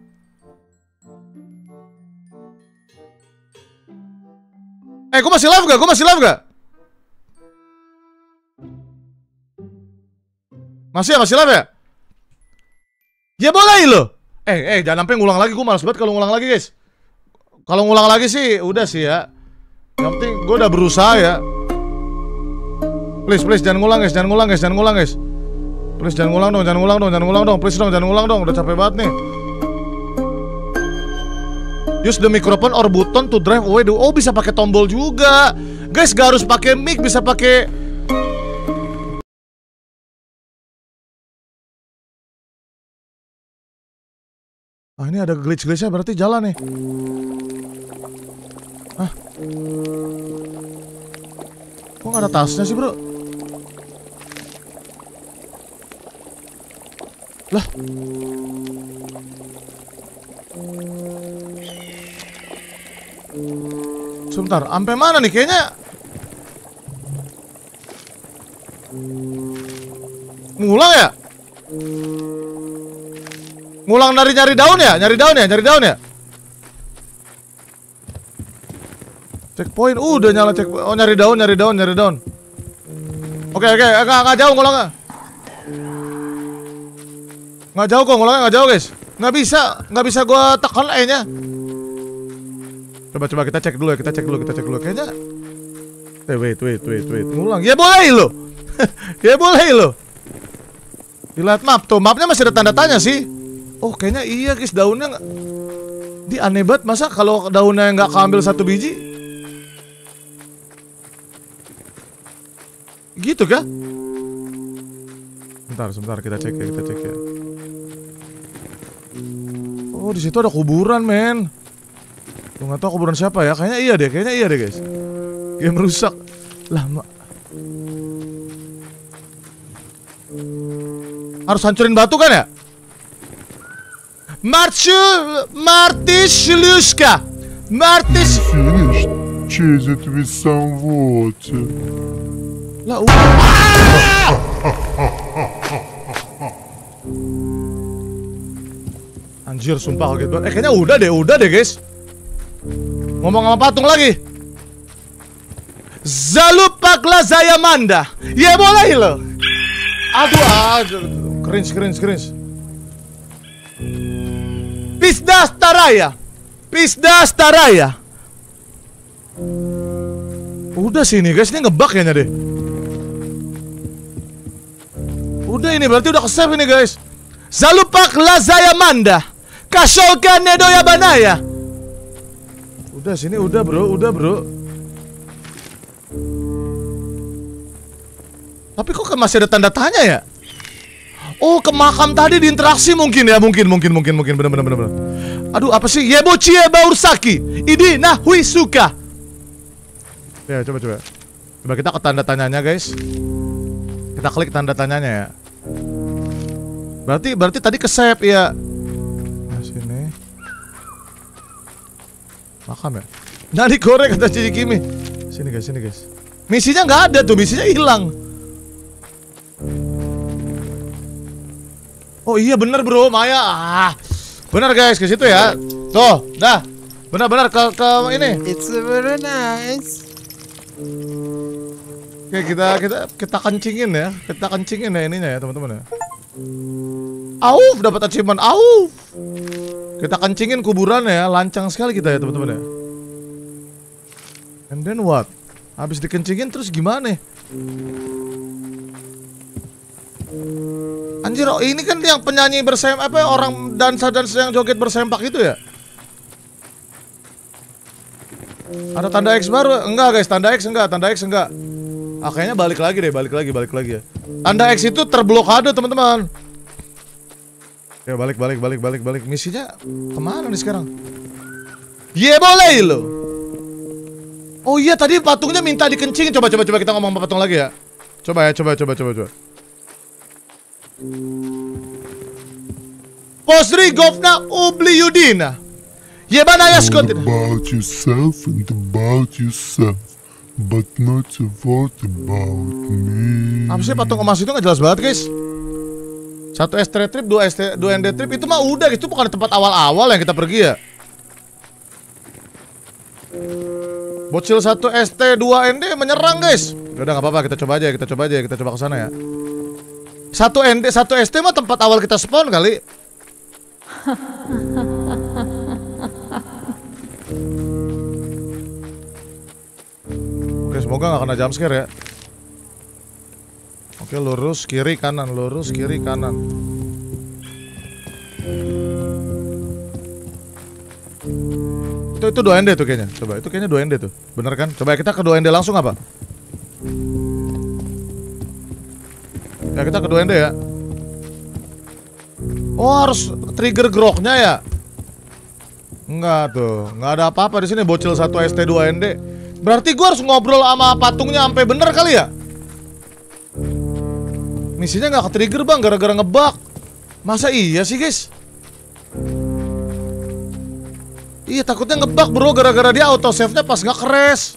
Gue masih live gak? Masih live ya? Ya boleh lo. Jangan sampai ngulang lagi. Gue males banget kalau ngulang lagi guys. Kalau ngulang lagi sih udah sih ya. Yang penting gue udah berusaha ya. Please jangan ngulang guys. Please jangan ngulang dong. Please dong, jangan ngulang dong. Udah capek banget nih. Use the microphone or button to drive away. Oh, bisa pakai tombol juga. Guys, gak harus pakai mic, bisa pakai. Ini ada glitch-glitchnya berarti jalan nih. Kok gak ada tasnya sih bro? Lah. Sebentar, sampai mana nih kayaknya? Ngulang ya? Ngulang dari nyari daun ya? Checkpoint, udah nyala checkpoint. Oh, nyari daun. Oke, nggak jauh ngulangnya. Nggak jauh kok ngulangnya, nggak jauh guys. Nggak bisa gua tekan E-nya. Coba kita cek dulu. Kayaknya. Wait. Ngulang. Ya boleh lo. Dilihat map tuh, mapnya masih ada tanda tanya sih. Oh, kayaknya iya guys, daunnya nggak. Di aneh banget, masa kalau daunnya nggak keambil satu biji? Gitu kah? Sebentar kita cek ya. Oh, di situ ada kuburan, men. Tuh nggak tahu kuburan siapa ya? Kayaknya iya deh, guys. Game rusak. Lah, harus hancurin batu kan ya? Martislushka. Finished. Chase it with some water. Lah, anjir, sumpah kaget banget. Kayaknya udah deh guys. Ngomong sama patung lagi. Zalupakla Zayamanda. Ya boleh lo. Aduh, cringe. Pisdastaraya. Udah sini guys, ini ngebug kayaknya deh. Udah ini berarti udah ke-save ini guys. Zalupakla Zayamanda. Kashoka Nedoya Banaya. Udah sini udah bro. Tapi kok masih ada tanda tanya ya? Oh, ke makam tadi diinteraksi mungkin ya, mungkin bener. Aduh, apa sih? Yebochie Baursaki. Idi Nahui Suka. Ya, coba. Coba kita ke tanda tanyanya, guys. Kita klik tanda tanyanya ya. Berarti tadi ke-save ya. Nah, sini. Makam ya. Nani korek kata Cici Kimi. Sini guys. Misinya nggak ada tuh, misinya hilang. Oh iya bener bro, Maya. Bener guys, ke situ ya. Tuh, dah. Benar ke ini. It's very nice. Oke, kita kencingin ya. Kita kencingin ya ininya ya, teman-teman ya. Auf, dapat achievement. Auf. Kita kencingin kuburan ya, lancang sekali kita ya, teman-teman ya. And then what? Habis dikencingin terus gimana? Anjir, oh ini kan yang penyanyi bersempak apa orang dansa yang joget bersempak itu ya? Ada tanda X baru? Enggak guys, tanda X enggak, tanda X enggak. Ah, kayaknya balik lagi deh, balik lagi ya. Tanda X itu terblokade teman-teman. Ya balik. Misinya kemana nih sekarang? Ye boleh lo. Oh iya tadi patungnya minta dikencingin. Coba kita ngomong sama patung lagi ya. Coba. Posri govna ubli yudina. Yebana ya Scott. About yourself and about yourself, but not a word about me. Apa sih patung emas itu nggak jelas banget guys. 1 ST trip, 2 ND trip itu mah udah, itu bukan tempat awal-awal yang kita pergi ya. Bocil 1 ST 2 ND menyerang guys. Udah nggak apa-apa, kita coba aja, kita coba ke sana ya. 1 ND 1 ST mah tempat awal kita spawn kali. Oke, semoga nggak kena jumpscare ya. Oke, lurus kiri kanan, lurus kiri kanan. Itu 2ND tuh kayaknya. Coba, itu kayaknya 2ND tuh. Bener kan? Coba kita ke 2ND langsung apa? Ya kita ke 2ND ya. Oh, harus trigger groknya ya? Enggak tuh, nggak ada apa-apa di sini. Bocil 1 ST 2 ND. Berarti gua harus ngobrol sama patungnya sampai bener kali ya? Misinya nggak ke-trigger bang, gara-gara ngebug. Masa iya sih guys? Iya takutnya ngebug bro, gara-gara dia autosave-nya pas nggak crash.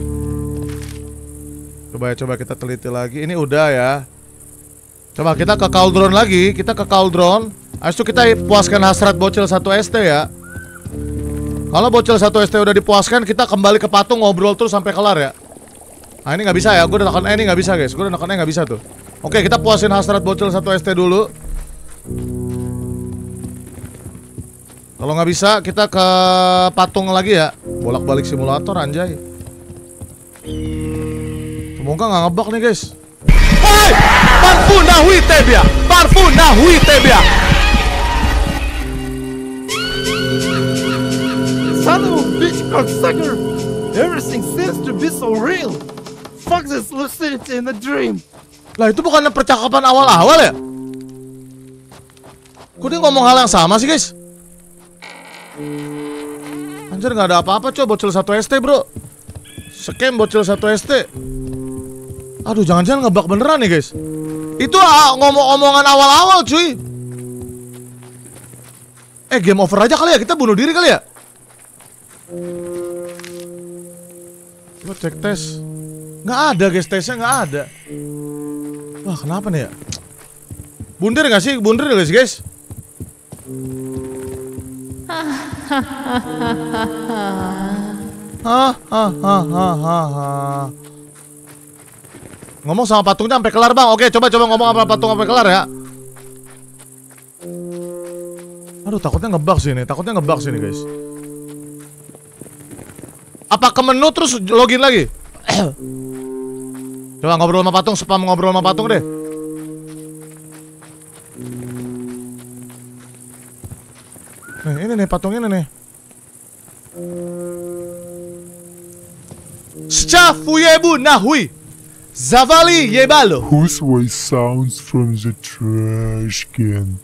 Coba kita teliti lagi. Ini udah ya. Coba kita ke Cauldron lagi. Kita ke Cauldron. Habis itu kita puaskan hasrat bocil 1 ST ya. Kalau bocil 1 ST udah dipuaskan, kita kembali ke patung ngobrol terus sampai kelar ya. Nah ini nggak bisa ya, gue udah tekan ini nggak bisa guys. Gue udah tekan nggak bisa tuh. Oke, kita puasin hasrat bocil 1 ST dulu. Kalau nggak bisa, kita ke patung lagi ya. Bolak-balik simulator anjay. Semoga nggak ngebug nih guys. Hei! Parfuna hui tebia! Parfuna hui tebia! Son of a bitch cocksucker! Everything seems to be so real. Fuck this lucidity in a dream. Lah itu bukan percakapan awal-awal ya? Kok dia ngomong hal yang sama sih guys? Anjir nggak ada apa-apa coy, bocil 1 ST bro. Scam bocil 1 ST. Aduh jangan-jangan ngebug beneran nih guys. Itu ngomong-ngomongan awal-awal cuy. Game over aja kali ya, kita bunuh diri kali ya. Coba cek tes. Nggak ada guys, tesnya nggak ada. Wah kenapa nih ya? Bundir nggak sih? Bundir nggak sih guys? Ngomong sama patungnya sampai kelar bang. Oke coba ngomong sama patung sampai kelar ya. Aduh takutnya ngebug sih ini, guys. Apa ke menu terus login lagi? Coba ngobrol sama patung, spam ngobrol sama patung deh. Nih, ini nih patung ini nih. Schafuyebu nahui Zavali yebalo. Whose voice sounds from the trash can?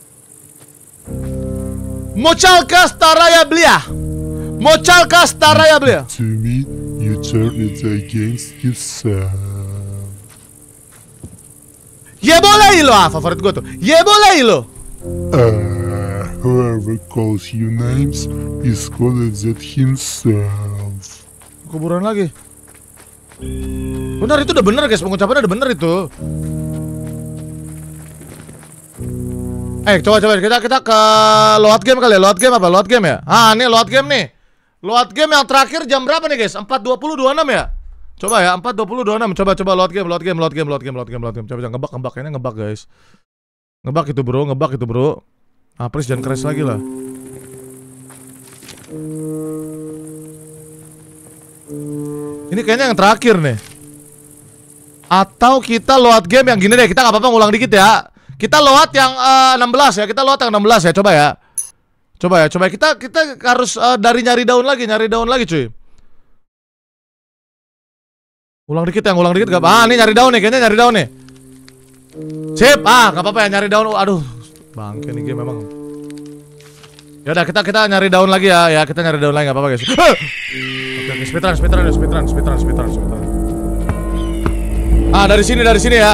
Mochalka staraya blia. Mochalka staraya blia. To me, you turn it against yourself. Yeboleilo, favorit gue tuh. Yeboleilo. Whoever calls you names is called that himself. Kuburan lagi. Benar itu udah bener guys, pengucapannya udah bener itu. Coba kita ke load game kali ya. Load game apa? Load game ya? Ah, ini load game nih. Load game yang terakhir jam berapa nih guys? 4.20.26 ya? Coba ya, 4.20.26. Coba load game. Coba ngebug kayaknya ngebug guys. Ngebug itu bro. Ah, please jangan crash lagi lah. Ini kayaknya yang terakhir nih. Atau kita load game yang gini deh. Kita nggak apa-apa ngulang dikit ya. Kita load yang 16 ya. Kita load yang 16 ya. Coba ya. Coba kita harus dari nyari daun lagi cuy. Ulang dikit gak? Ini nyari daun nih, kayaknya nyari daun nih. Sip, gak apa-apa ya nyari daun. Aduh, bangke nih game memang. Yaudah kita nyari daun lagi ya, kita nyari daun lagi gak apa-apa guys. Oke, speedrun. Dari sini ya.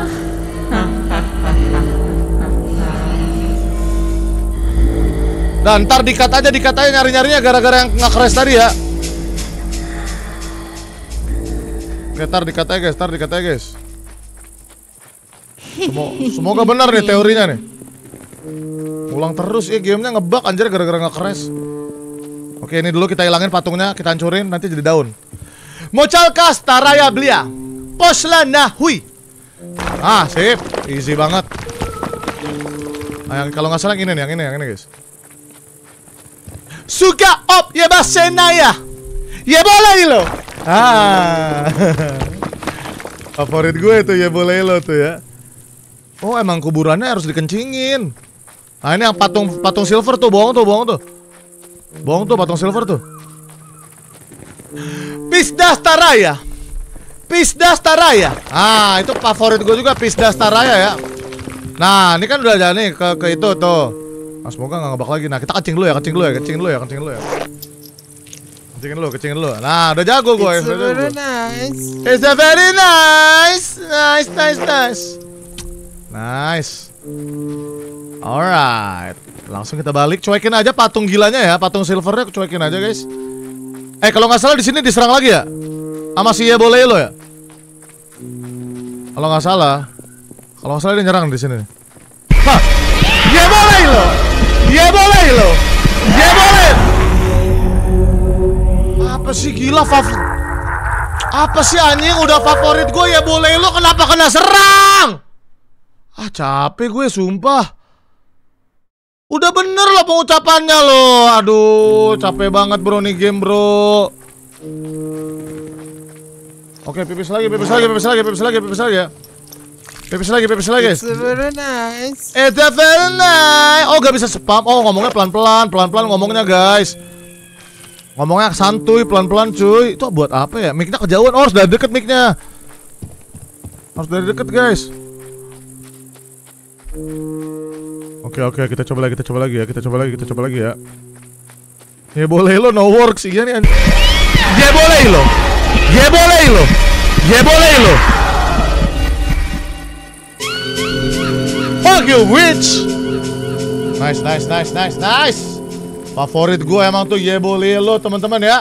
Dan ntar dikat aja nyari-nyarinya gara-gara yang nge-crash tadi ya. Oke, ntar dikat aja guys. Semoga benar nih teorinya nih. Ulang terus ya gamenya ngebug anjir gara-gara nge-crash. Oke, ini dulu kita hilangin patungnya, kita hancurin nanti jadi daun. Mochalka staraya blia. Poslana hui. Sip, easy banget. Yang kalau nggak salah yang ini guys. Suka op ya basenaya. Ya boleh lo. Favorit gue itu ya boleh lo tuh ya. Oh, emang kuburannya harus dikencingin. Ini yang patung silver tuh, bohong tuh. Bohong tuh patung silver tuh. Pisda Staraya. Itu favorit gue juga Pisda Staraya ya. Nah, ini kan udah jalan nih ke itu tuh. Semoga nggak ngebak lagi. Nah, kita kencing dulu ya. Kencing dulu. Nah, udah jago gue. It's very nice. Nice. Alright. Langsung kita balik. Cuekin aja patung gilanya ya. Patung silvernya cuekin aja guys. Kalau nggak salah di sini diserang lagi ya. Sama si Yebolelo ya. Kalau nggak salah dia nyerang di sini. Hah. Yebolelo. Apa sih gila apa sih anjing udah favorit gue Yebolelo kenapa kena serang? Capek gue sumpah. Udah bener loh pengucapannya loh. Aduh, capek banget bro nih game bro. Oke, pipis lagi ya. Pipis lagi. It's very nice. Oh, gak bisa spam. Oh, ngomongnya pelan-pelan ngomongnya guys. Ngomongnya santuy, pelan-pelan cuy. Itu buat apa ya? Mic-nya kejauhan. Oh, harus dari deket mic-nya. Harus dari deket guys. Oke, kita coba lagi ya. Yebolelo no works. Iya nih. Yebolelo. Fuck you witch. Nice. Favorit gue emang tuh Yebolelo teman-teman ya.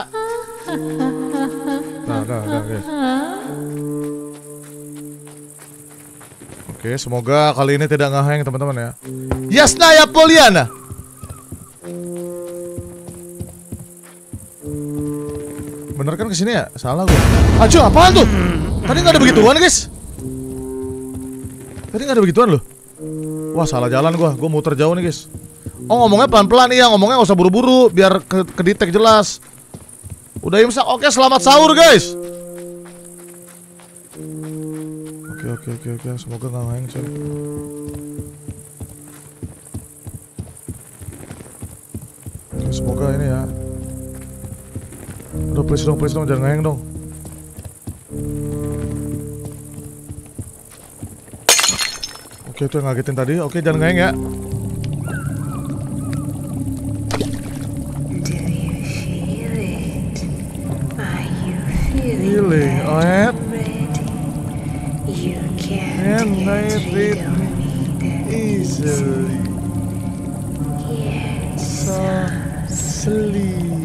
Nah, guys. Oke, semoga kali ini tidak ngehang teman-teman ya. Yasnaya Poliana. Bener kan kesini ya? Salah gue. Aduh, apaan tuh? Tadi nggak ada begituan guys. Loh. Wah, salah jalan gue muter jauh nih guys. Oh, ngomongnya pelan-pelan iya, ngomongnya nggak usah buru-buru biar kedetek jelas. Udah imsak. Oke, selamat sahur guys. Oke, semoga nggak ngehang coy. Semoga ini ya. Aduh, please dong, jangan ngehang dong. Oke, itu yang ngagetin tadi. Oke, jangan ngehang ya. Feeling, can I read easily? So sleep.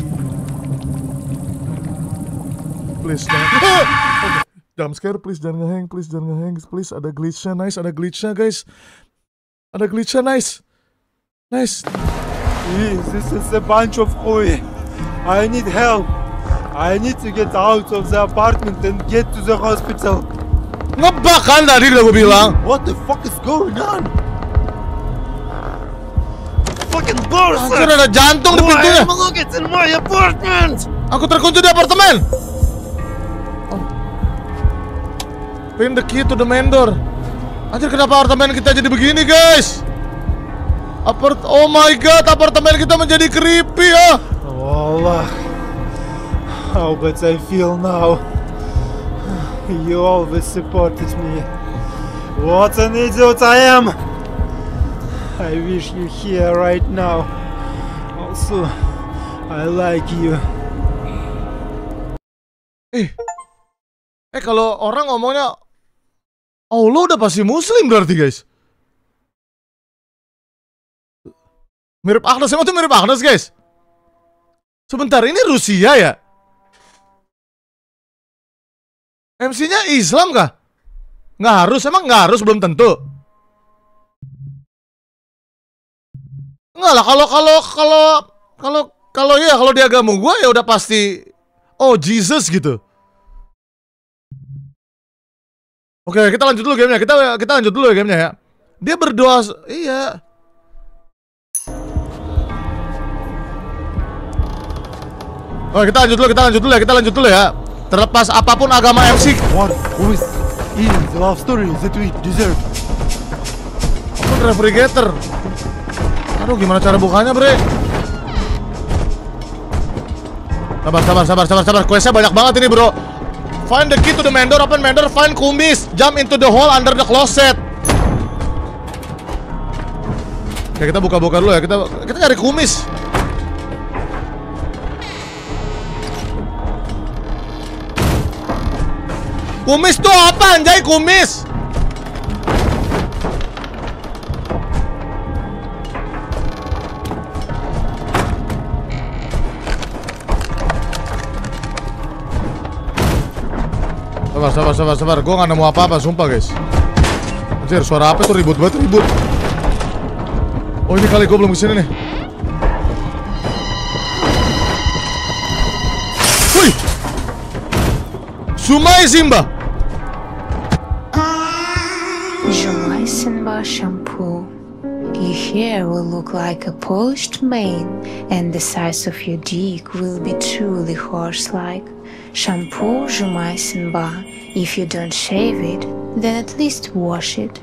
Please jangan. Jump scare, please jangan ngehang, please ada glitchnya, nice, guys. Nice. This is a bunch of hooey. I need help. I need to get out of the apartment and get to the hospital. Ngebak kan tadi udah gue bilang. What the fuck is going on? Fucking bullshit! Anjir, ada jantung di pintunya. Look, it's in my apartment. Aku terkunci di apartemen. Pin the key to the main door. Anjir, kenapa apartemen kita jadi begini guys? Oh my god, apartemen kita menjadi creepy ya. Oh Allah. How bad I feel now. You always supported me. What an idiot I am! I wish you here right now. Also, I like you. Kalau orang ngomongnya, oh lo udah pasti muslim berarti guys. Mirip Agnes, emang tuh mirip Agnes guys. Sebentar, ini Rusia ya? MC-nya Islam kah? Nggak harus, emang nggak harus, belum tentu. Enggak lah, kalau di agama gue ya udah pasti, oh Jesus gitu. Oke, kita lanjut dulu gamenya. Kita lanjut dulu ya gamenya ya. Dia berdoa, iya. Oh, kita lanjut dulu ya. Terlepas apapun agama MC. What was in the love story that we deserve? Open refrigerator. Aduh, gimana cara bukanya, bre? Sabar. Questnya banyak banget ini, bro. Find the key to the main door, open main door, find kumis, jump into the hole under the closet. Oke, kita buka-buka dulu ya. Kita cari kumis. Kumis tuh apa, anjay? Kumis. Sabar. Gue gak nemu apa-apa, sumpah guys. Anjir, suara apa tuh ribut banget, ribut. Oh, ini kali gue belum kesini nih. Wih, Jumai Simba. Jumai Simba shampoo. Your hair will look like a polished mane, and the size of your dick will be truly horse-like. Shampoo Jumai Simba. If you don't shave it, then at least wash it.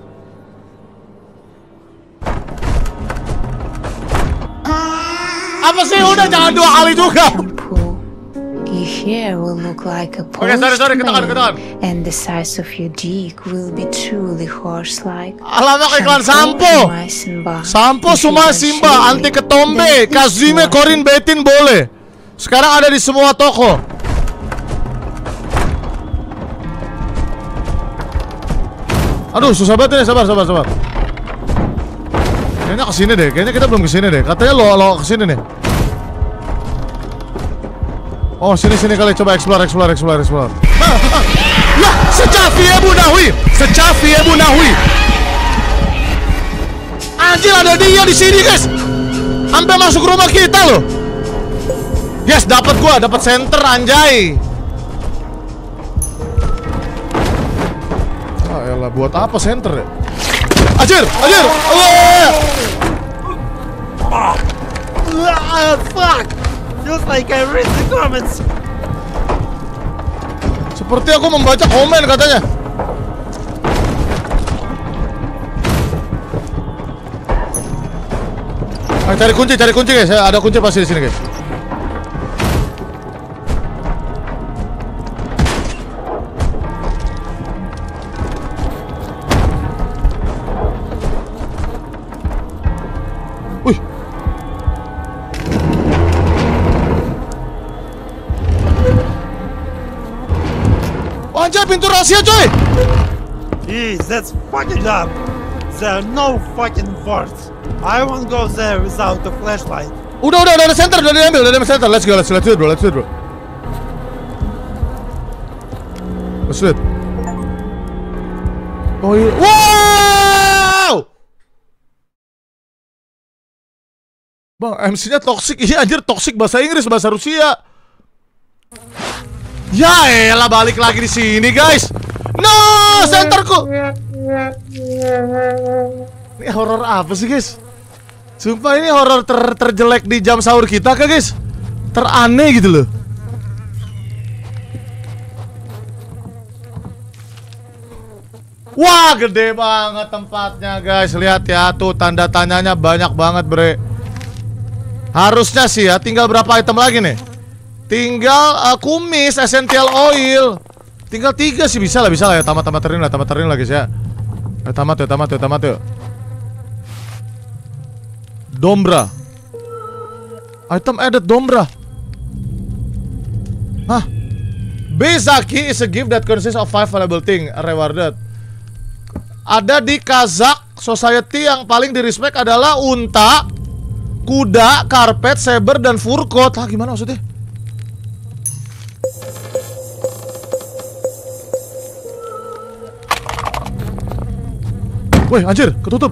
Apa sih? Udah, jangan 2 kali juga. Shampoo. Your hair will look like a Oke, polished sorry, mane, ketahuan. and the size of your dick will be truly horse-like. Alamak, iklan sampo. Jumai Simba. Sampo If you Suma don't Simba, shave anti it, ketombe, then at least Kazime wash Korin it. Betin boleh. Sekarang ada di semua toko. Aduh, susah banget nih, sabar. Kayaknya kesini deh, kayaknya kita belum kesini deh. Katanya lo kesini nih. Oh, sini kali, coba explore. Ya, Secafi Ebu Nahwi. Anjir, ada dia di sini, guys. Sampai masuk rumah kita loh. Yes, dapat center anjay. Ah, elah, buat apa center ya? Anjir. Fuck! Feels like I read the comments. Seperti aku membaca komen katanya. Ayo cari kunci guys. Ada kunci pasti di sini guys. Wih. Anjir, pintu rahasia coy. Jeez, that's fucking dumb. There are no fucking words. I won't go there without a flashlight. Udah ada center, udah diambil center. Let's do it bro. Let's do it. Oh iya. Wow! Bang, MC-nya toxic. Iya anjir, toxic bahasa Inggris, bahasa Rusia. Ya elah, balik lagi di sini, guys. No, centerku. Ini horor apa sih, guys? Sumpah ini horor terjelek di jam sahur kita kah, guys? Teraneh gitu loh. Wah, gede banget tempatnya, guys. Lihat ya, tuh tanda tanyanya banyak banget, bre. Harusnya sih ya, tinggal berapa item lagi nih? Tinggal kumis, essential oil, Tinggal 3 sih, bisa lah ya. Tamat-tamatin lah guys ya. Tamat yuk. Dombra. Item added Dombra. Hah? Bezaki is a gift that consists of 5 valuable things rewarded. Ada di Kazakh Society yang paling di-respect adalah unta, kuda, karpet, saber, dan fur coat. Ah, gimana maksudnya? Woi, anjir, ketutup.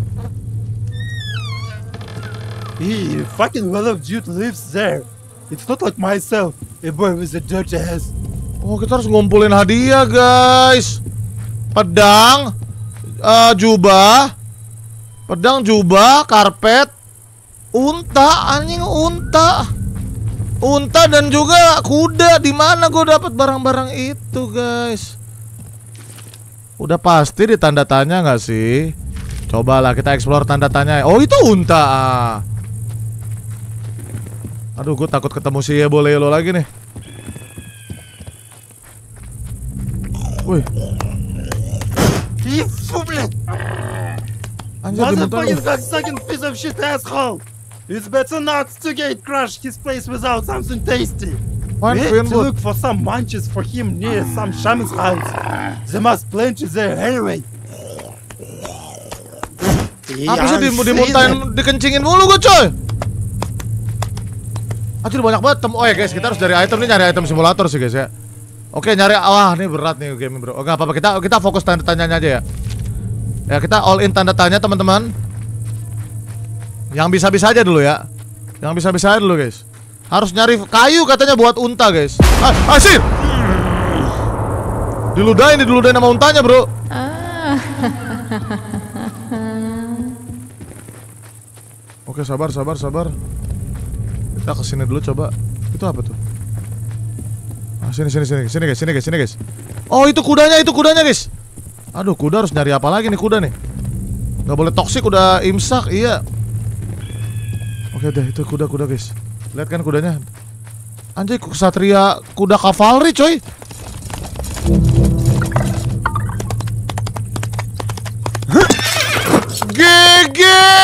Fucking well of Jude lives there. It's not like myself, a boy with a dirty ass. Oh, kita harus ngumpulin hadiah, guys. Pedang, jubah, karpet, unta, unta dan juga kuda. Di mana gue dapat barang-barang itu, guys? Udah pasti di tanda tanya nggak sih? Cobalah kita explore tanda tanya. Oh, itu unta. Aduh, gue takut ketemu si Yebolelo lagi nih. Wih. Anjir, Motherfucking cocksucking piece of shit asshole. It's better not to get crushed his place without something tasty. We had to look for some munches for him near some shaman's house. They must plenty there anyway. Apa sih dimuntahin, dikencingin mulu gue coy. Anjir banyak banget. Oh ya guys, kita harus cari item nih, nyari item simulator sih guys ya. Oke, nyari, wah ini berat nih game bro. Oke, apa-apa, kita fokus tanda tanyanya aja ya. Ya kita all in tanda tanya teman-teman. Yang bisa-bisa aja dulu ya. Yang bisa-bisa aja dulu guys. Harus nyari kayu katanya buat unta guys. Asir. Diludahin sama untanya bro. Oke, sabar. Kita kesini dulu coba. Itu apa tuh? Sini guys. Oh, itu kudanya guys. Aduh, kuda harus nyari apa lagi nih kuda nih? Gak boleh toksik, udah imsak, iya. Oke deh, itu kuda guys. Lihat kan kudanya. Anjay, ksatria kuda kavalri coy. GG.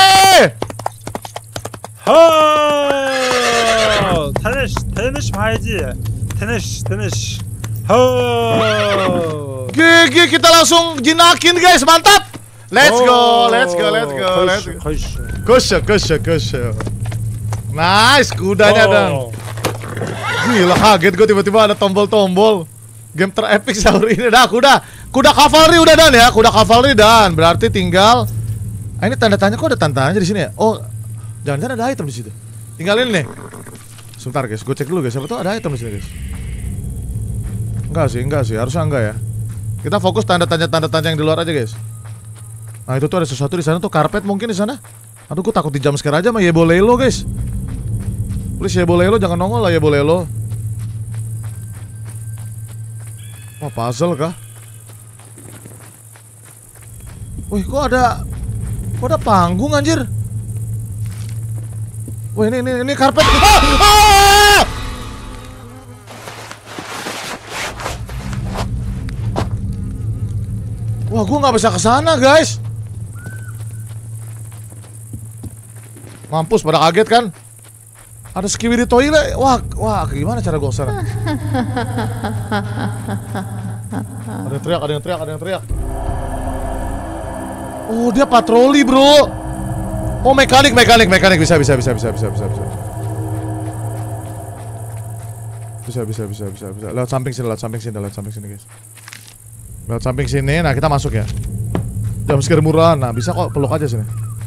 Oh, 테니스 봐야지. 테니스. Oh. GG, kita langsung jinakin guys, mantap. Let's go. Kusya. Nice, kudanya dong. Gila, kaget gue tiba-tiba ada tombol-tombol. Game terepik sahur ini. Dah, kuda kavalri udah dan ya. Kuda kavalri dan berarti tinggal. Ini tanda tanya, kok ada tanda tanya di sini ya? Oh, jangan-jangan ada item di situ. Tinggalin nih. Sebentar guys, gue cek dulu guys. Siapa tuh ada item di sini guys? Enggak sih, harusnya enggak ya. Kita fokus tanda tanya yang di luar aja guys. Nah, itu tuh ada sesuatu di sana tuh, karpet mungkin di sana. Aduh, gue takut di jump scare aja sama Yebolelo guys. Please Yebolelo, jangan nongol lah Yebolelo. Wah, puzzle kah? Wih, kok ada panggung anjir. Wah, ini karpet. Wah, gue nggak bisa kesana guys. Mampus, pada kaget kan? Ada skiwi di toilet. Wah, gimana cara gue kesana? Ada yang teriak. Oh, dia patroli bro. Oh, mekanik bisa. Bisa. Lewat samping sini guys. Lewat samping sini, nah kita masuk ya. Jam scare murahan, nah bisa kok, peluk aja sini.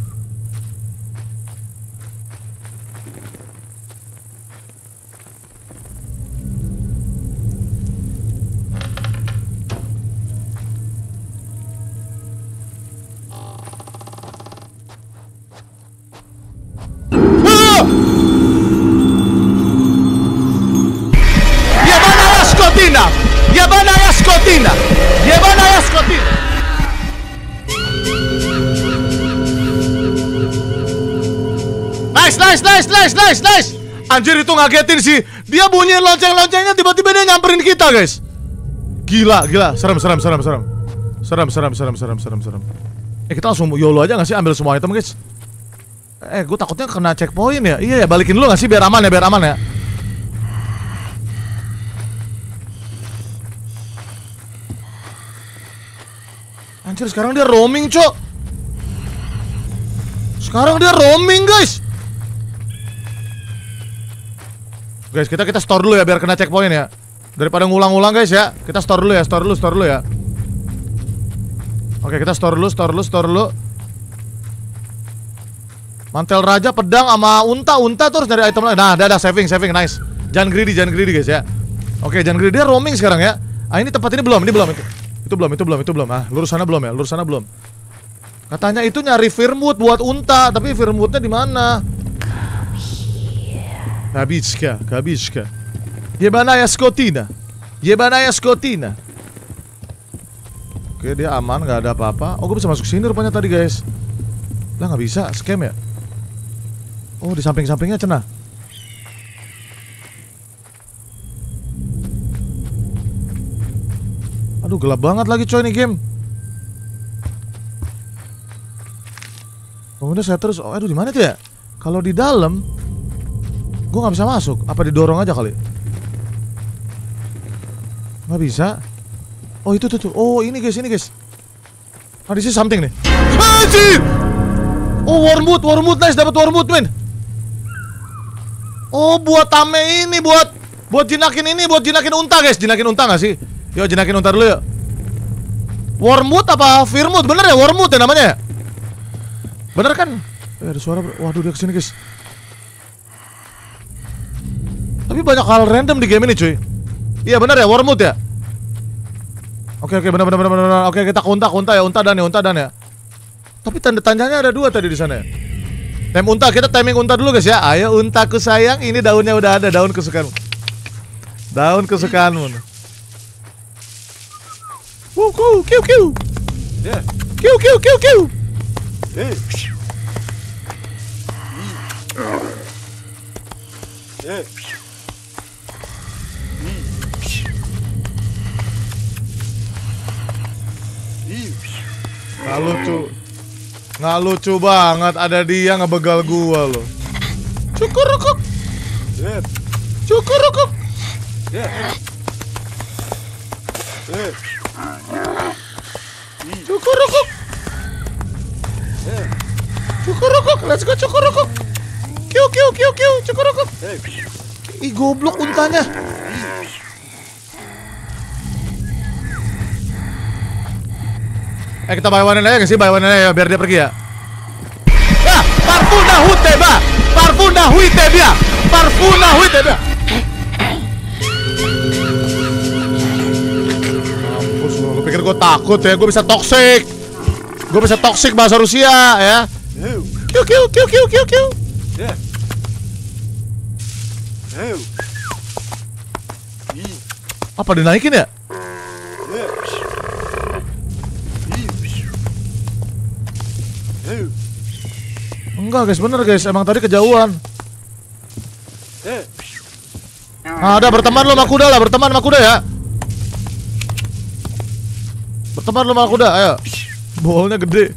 Nice. Anjir, itu ngagetin sih. Dia bunyiin lonceng-loncengnya, tiba-tiba dia nyamperin kita guys. Gila. Serem. Kita langsung YOLO aja gak sih ambil semua item guys? Gue takutnya kena checkpoint ya. Iya ya, balikin dulu gak sih biar aman ya. Anjir, sekarang dia roaming, cok. Guys. Guys, kita store dulu ya biar kena checkpoint ya. Daripada ngulang-ngulang guys ya. Kita store dulu ya. Oke, kita store dulu. Mantel raja, pedang sama unta terus dari item lain. Nah, ada saving, nice. Jangan greedy guys ya. Oke, jangan greedy, dia roaming sekarang ya. Ini tempat ini belum. Itu belum. Lurus sana belum. Katanya itu nyari Firmwood buat unta, tapi Firmwoodnya di mana? Kabishka. Yebanaya Skotina. Oke, dia aman, nggak ada apa-apa. Oh, gue bisa masuk sini rupanya tadi guys. Lah, nggak bisa, scam ya? Oh, di samping-sampingnya cenah. Aduh, gelap banget lagi coy nih game. Kemudian saya terus, aduh di mana tuh ya? Kalau di dalam, gue nggak bisa masuk. Apa didorong aja kali? Nggak bisa. Oh itu tuh. Oh ini guys. Nah, this is something nih. Anjir! Oh wormwood nice, dapat wormwood men. Oh buat tame ini, buat jinakin unta guys. Jinakin unta nggak sih? Yo jinakin unta dulu yuk. Wormwood apa Firmwood? Bener ya wormwood ya namanya ya? Bener kan? Ada suara, waduh dia kesini guys. Tapi banyak hal random di game ini cuy. Iya bener ya, wormwood ya. Oke bener. Oke kita ke unta ya, unta dan ya. Tapi tanda-tandanya ada 2 tadi di sana ya. Kita timing unta dulu guys ya. Ayo untaku sayang, ini daunnya udah ada, daun kesukaanmu. Kiu. Yeah. Kiu. Hey. Yeah. Nggak lucu banget, ada dia ngebegal gua loh. Cukurukuk. Yeah. Cukurukuk. Yeah. Yeah. Cukurukuk. Yeah. Cukurukuk, let's go cukurukuk. Kiu, cukurukuk. Ih goblok untanya. Kita bawain aja nggak sih? Bawain aja ya, biar dia pergi ya. Ya, Parfuna Huitebia. Mampus lu pikir gue takut ya? Gue bisa toxic bahasa Rusia ya. Kiu. Yeah. Apa dinaikin ya? Enggak guys, bener guys, emang tadi kejauhan. Nah, ada berteman lo sama kuda lah, berteman sama kuda ya. Ayo. Bolnya gede.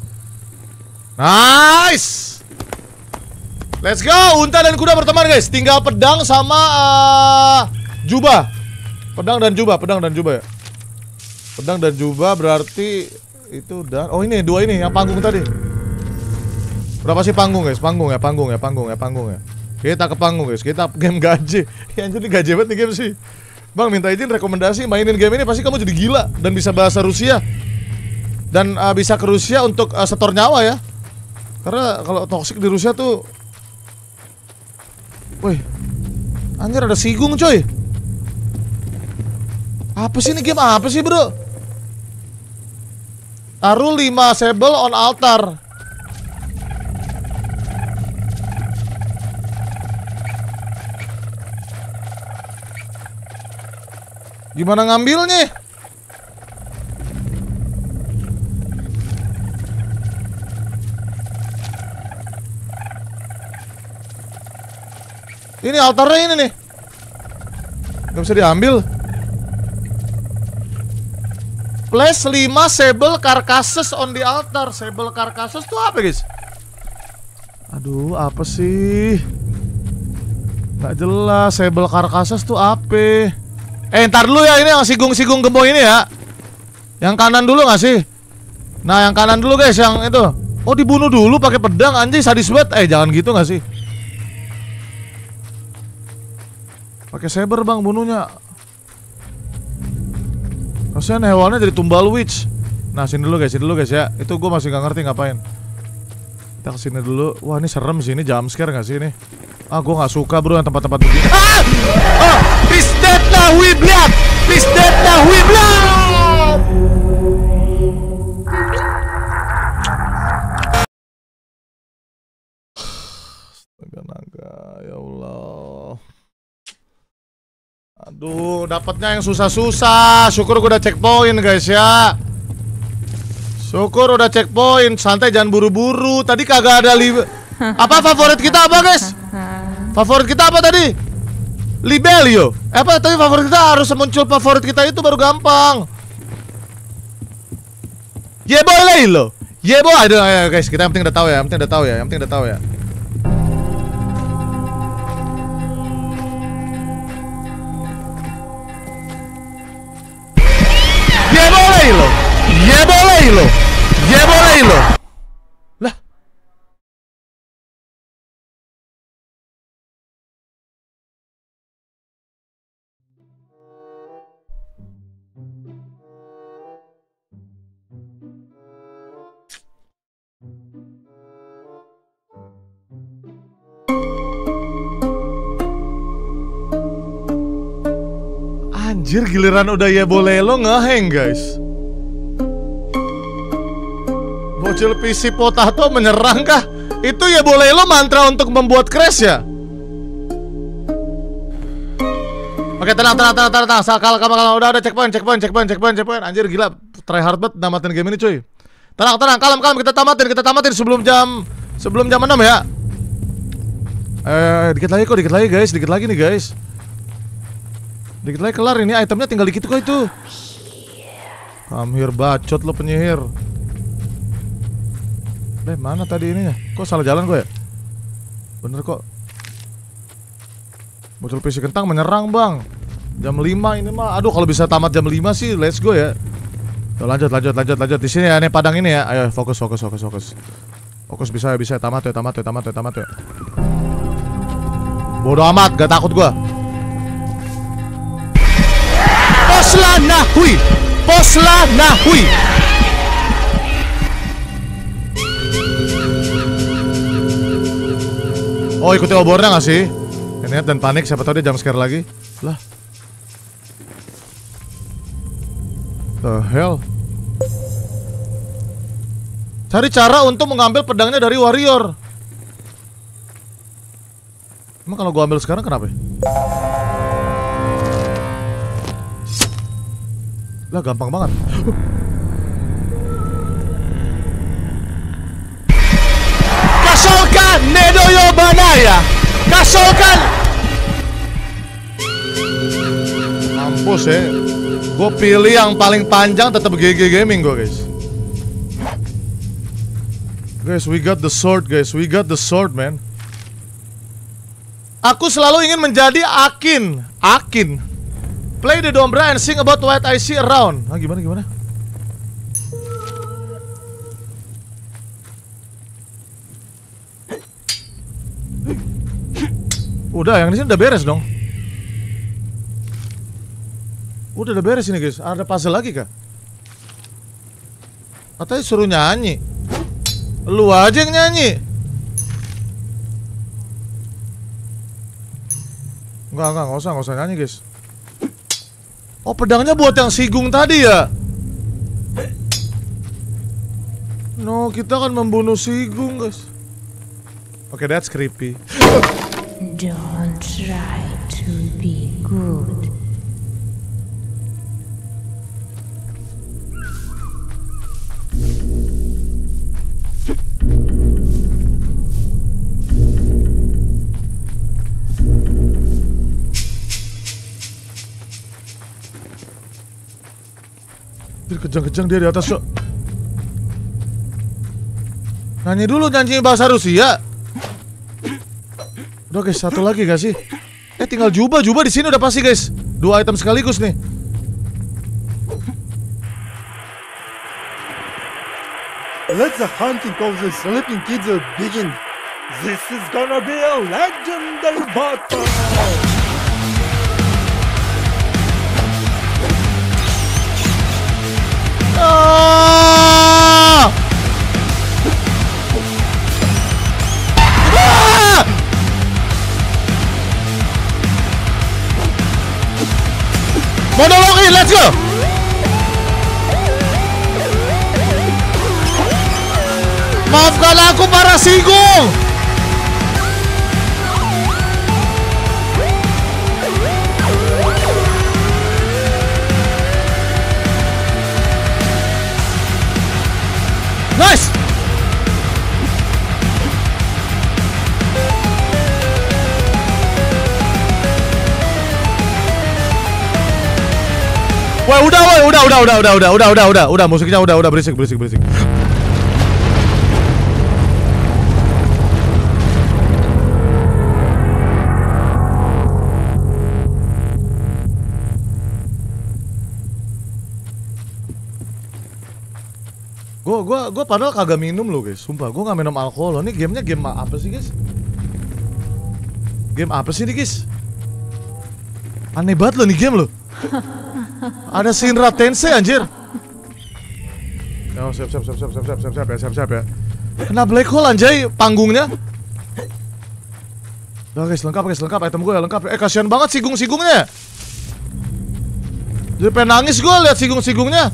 Nice. Let's go, unta dan kuda berteman guys. Tinggal pedang sama jubah. Pedang dan jubah ya. Pedang dan jubah berarti itu udah. Oh ini 2 ini yang panggung tadi. Berapa sih panggung guys? Panggung ya. Kita ke panggung guys. Kita game gaje. Ya anjir, gaje banget nih game sih. Bang minta izin rekomendasi mainin game ini, pasti kamu jadi gila dan bisa bahasa Rusia. Dan bisa ke Rusia untuk setor nyawa ya. Karena kalau toxic di Rusia tuh, woi, anjir ada sigung coy. Apa sih ini game apa sih bro? Taruh 5 sable on altar. Gimana ngambilnya? Ini altarnya ini nih. Gak bisa diambil. Place 5 sable carcasses on the altar. Sable carcasses tuh apa guys? Aduh, apa sih? Gak jelas. Sable carcasses tuh apa? Ntar dulu ya, ini yang sigung-sigung gembong ini ya. Yang kanan dulu gak sih? Nah yang kanan dulu guys, yang itu. Oh dibunuh dulu pakai pedang, anjing sadis banget. Jangan gitu gak sih? Pakai saber bang bunuhnya. Kasian hewannya jadi tumbal witch. Nah sini dulu guys ya. Itu gue masih gak ngerti ngapain. Kita kesini dulu. Wah ini serem sih, ini jumpscare gak sih ini? Gue gak suka bro yang tempat-tempat begini. Please dead now we blood. Please dead now we blood. Naga, ya Allah. Aduh, dapatnya yang susah-susah. Syukur gue udah checkpoint guys ya. Syukur udah checkpoint. Santai jangan buru-buru. Tadi kagak ada apa favorit kita apa guys? Favorit kita apa tadi? Libelio. Apa tadi favorit kita? Harus muncul favorit kita itu baru gampang. Boleh lo. Aduh ya guys, kita yang penting udah tahu ya. Yang penting udah tahu ya. Boleh lo. Lah. Anjir, giliran udah ya boleh lo ngeheng guys. Bocil PC potato menyerang kah? Itu ya boleh lo mantra untuk membuat crash ya? Oke tenang. Kalau udah checkpoint. Anjir gila, try hard banget namatin game ini cuy. Tenang, kalem. Kita tamatin sebelum jam 6 ya. Dikit lagi guys. Dikit lagi kelar ini, itemnya tinggal dikit kok itu. Come here bacot lo penyihir. Mana tadi ininya? Kok salah jalan gue ya? Bener kok. Bocil PC kentang menyerang bang. Jam 5 ini mah. Aduh kalau bisa tamat jam 5 sih let's go ya. Tuh, lanjut. Di sini ya, nih padang ini ya. Ayo fokus. Fokus bisa tamat ya. Bodoh amat, gak takut gua. Posla nahui. Oh ikuti obornya gak sih? Niat dan panik, siapa tahu dia jumpscare lagi. Lah. The hell. Cari cara untuk mengambil pedangnya dari warrior. Emang kalau gua ambil sekarang kenapa ya? Lah gampang banget. Kasolkan Nedoyo Banaya. Kasolkan. Mampus ya. Gue pilih yang paling panjang, tetap GG Gaming gue guys. Guys, we got the sword guys. We got the sword man. Aku selalu ingin menjadi Akin. Play the dombra and sing about what I see around. Ah, gimana? Udah, yang di sini udah beres dong. Udah beres ini guys. Ada puzzle lagi kah? Katanya suruh nyanyi. Lu aja yang nyanyi. Enggak usah nyanyi guys. Oh pedangnya buat yang sigung tadi ya? No, kita akan membunuh sigung guys. Oke, that's creepy. Don't try to be good. kejang-kejang dia di atas, Cok. Nyanyi dulu, nyanyi bahasa Rusia. Udah guys, satu lagi gak sih? Tinggal Juba di sini udah pasti guys. 2 item sekaligus nih. Let the hunting of the sleeping kids begin. This is gonna be a legendary battle. Ah! Ah! Monologi, let's go. Maafkan aku para sigung. Nice. Wah, udah, musiknya udah berisik. Gue padahal kagak minum loh guys, sumpah gue gak minum alkohol. Ini gamenya game apa sih guys? Game apa sih nih guys? Aneh banget loh nih game loh. Ada Shinra Tensei anjir. Oh, siap ya. Kena black hole anjay panggungnya. Udah guys, lengkap item gue lengkap. Kasihan banget sigung-sigungnya. Jadi pengen nangis gue lihat sigung-sigungnya.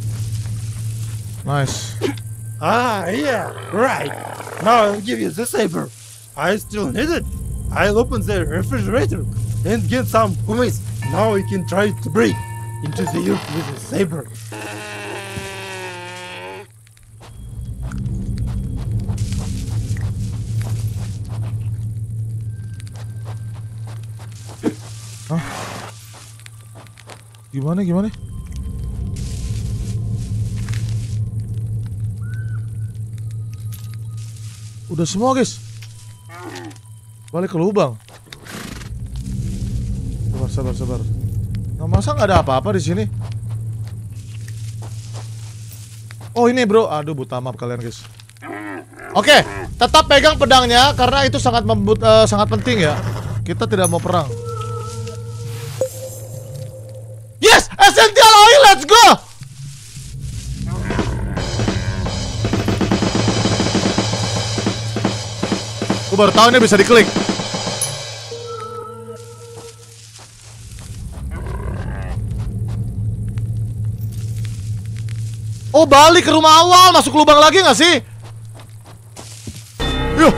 Nice. Yeah, right. Now I'll give you the saber. I still need it. I'll open the refrigerator and get some kumis. Now we can try to break into the youth with the saber. Hah? Gimana? Udah semua guys. Balik ke lubang. Sabar. Nggak, masa nggak ada apa-apa di sini? Oh ini bro, aduh buta maaf kalian guys. Oke, tetap pegang pedangnya karena itu sangat penting ya. Kita tidak mau perang. Yes, essential oil, let's go. Gue baru tahu ini bisa diklik. Oh balik ke rumah awal, masuk lubang lagi gak sih? Yuh.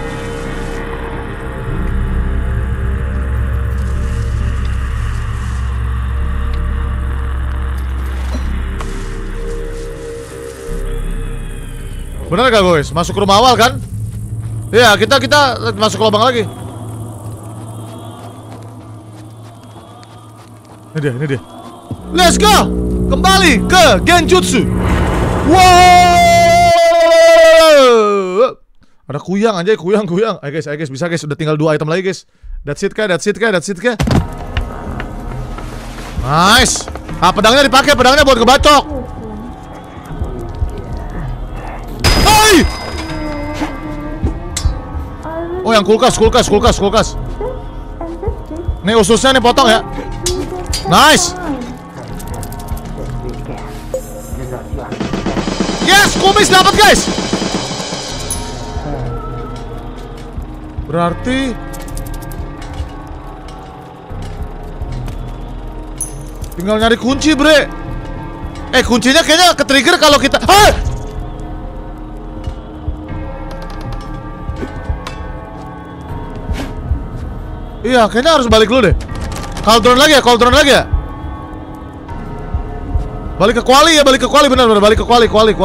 Bener gak guys? Masuk ke rumah awal kan? Iya, kita masuk ke lubang lagi. Ini dia. Let's go! Kembali ke Genjutsu. Wow! Ada kuyang anjay, kuyang. Ayo guys, bisa guys, udah tinggal 2 item lagi guys. That's it kah? Nice. Pedangnya dipakai, pedangnya buat ngebacok. Hai! Oh yang kulkas. Nih ususnya nih potong ya. Nice. Yes, kumis dapat guys. Berarti tinggal nyari kunci, bre. Kuncinya kayaknya ke-trigger kalau kita Iya, kayaknya harus balik dulu deh. Cauldron lagi ya? Balik ke kuali, benar, balik ke kuali.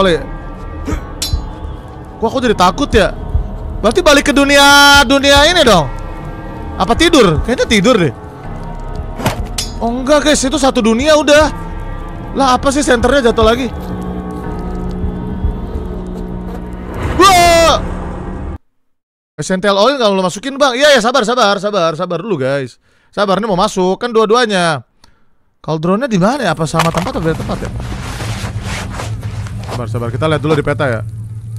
Kok aku jadi takut ya? Berarti balik ke dunia ini dong. Apa tidur? Kayaknya tidur deh. Oh enggak guys, itu satu dunia udah. Lah apa sih senternya jatuh lagi? Essential oil kalau lo masukin bang. Iya ya, sabar dulu guys. Sabar, ini mau masuk kan dua-duanya. Cauldronnya di mana ya? Apa sama tempat atau beda tempat ya? Sabar, kita lihat dulu di peta ya.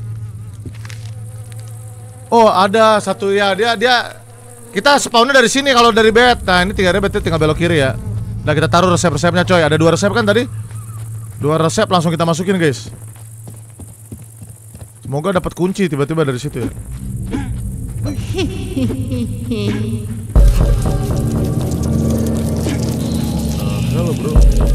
Oh ada satu ya, dia kita spawnnya dari sini kalau dari bed. Nah ini 3 bed tinggal belok kiri ya. Nah kita taruh resep-resepnya coy. Ada 2 resep kan tadi? 2 resep langsung kita masukin guys. Semoga dapat kunci tiba-tiba dari situ ya. Halo bro.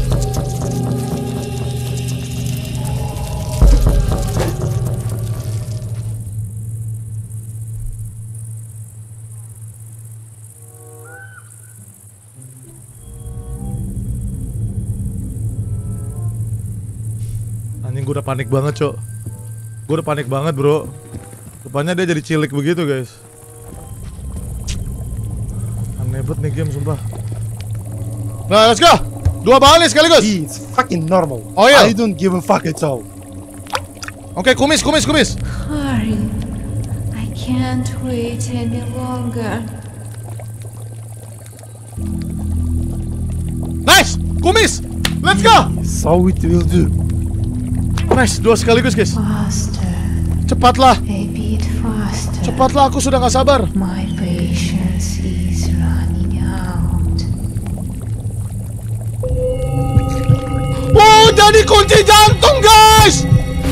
Anjing gue udah panik banget cok. Gue udah panik banget bro. Rupanya dia jadi cilik begitu guys. Aneh banget nih game sumpah. Nah let's go. 2 balik sekaligus. It's fucking normal. Oh iya. I don't give a fuck at all. Oke, kumis. Hurry. I can't wait any longer. Nice, kumis. Let's go. So it will do. Nice, 2 sekaligus guys. Faster. Cepatlah. A bit faster. Cepatlah, aku sudah gak sabar. My patience is running out. Oh, jadi kunci jantung guys.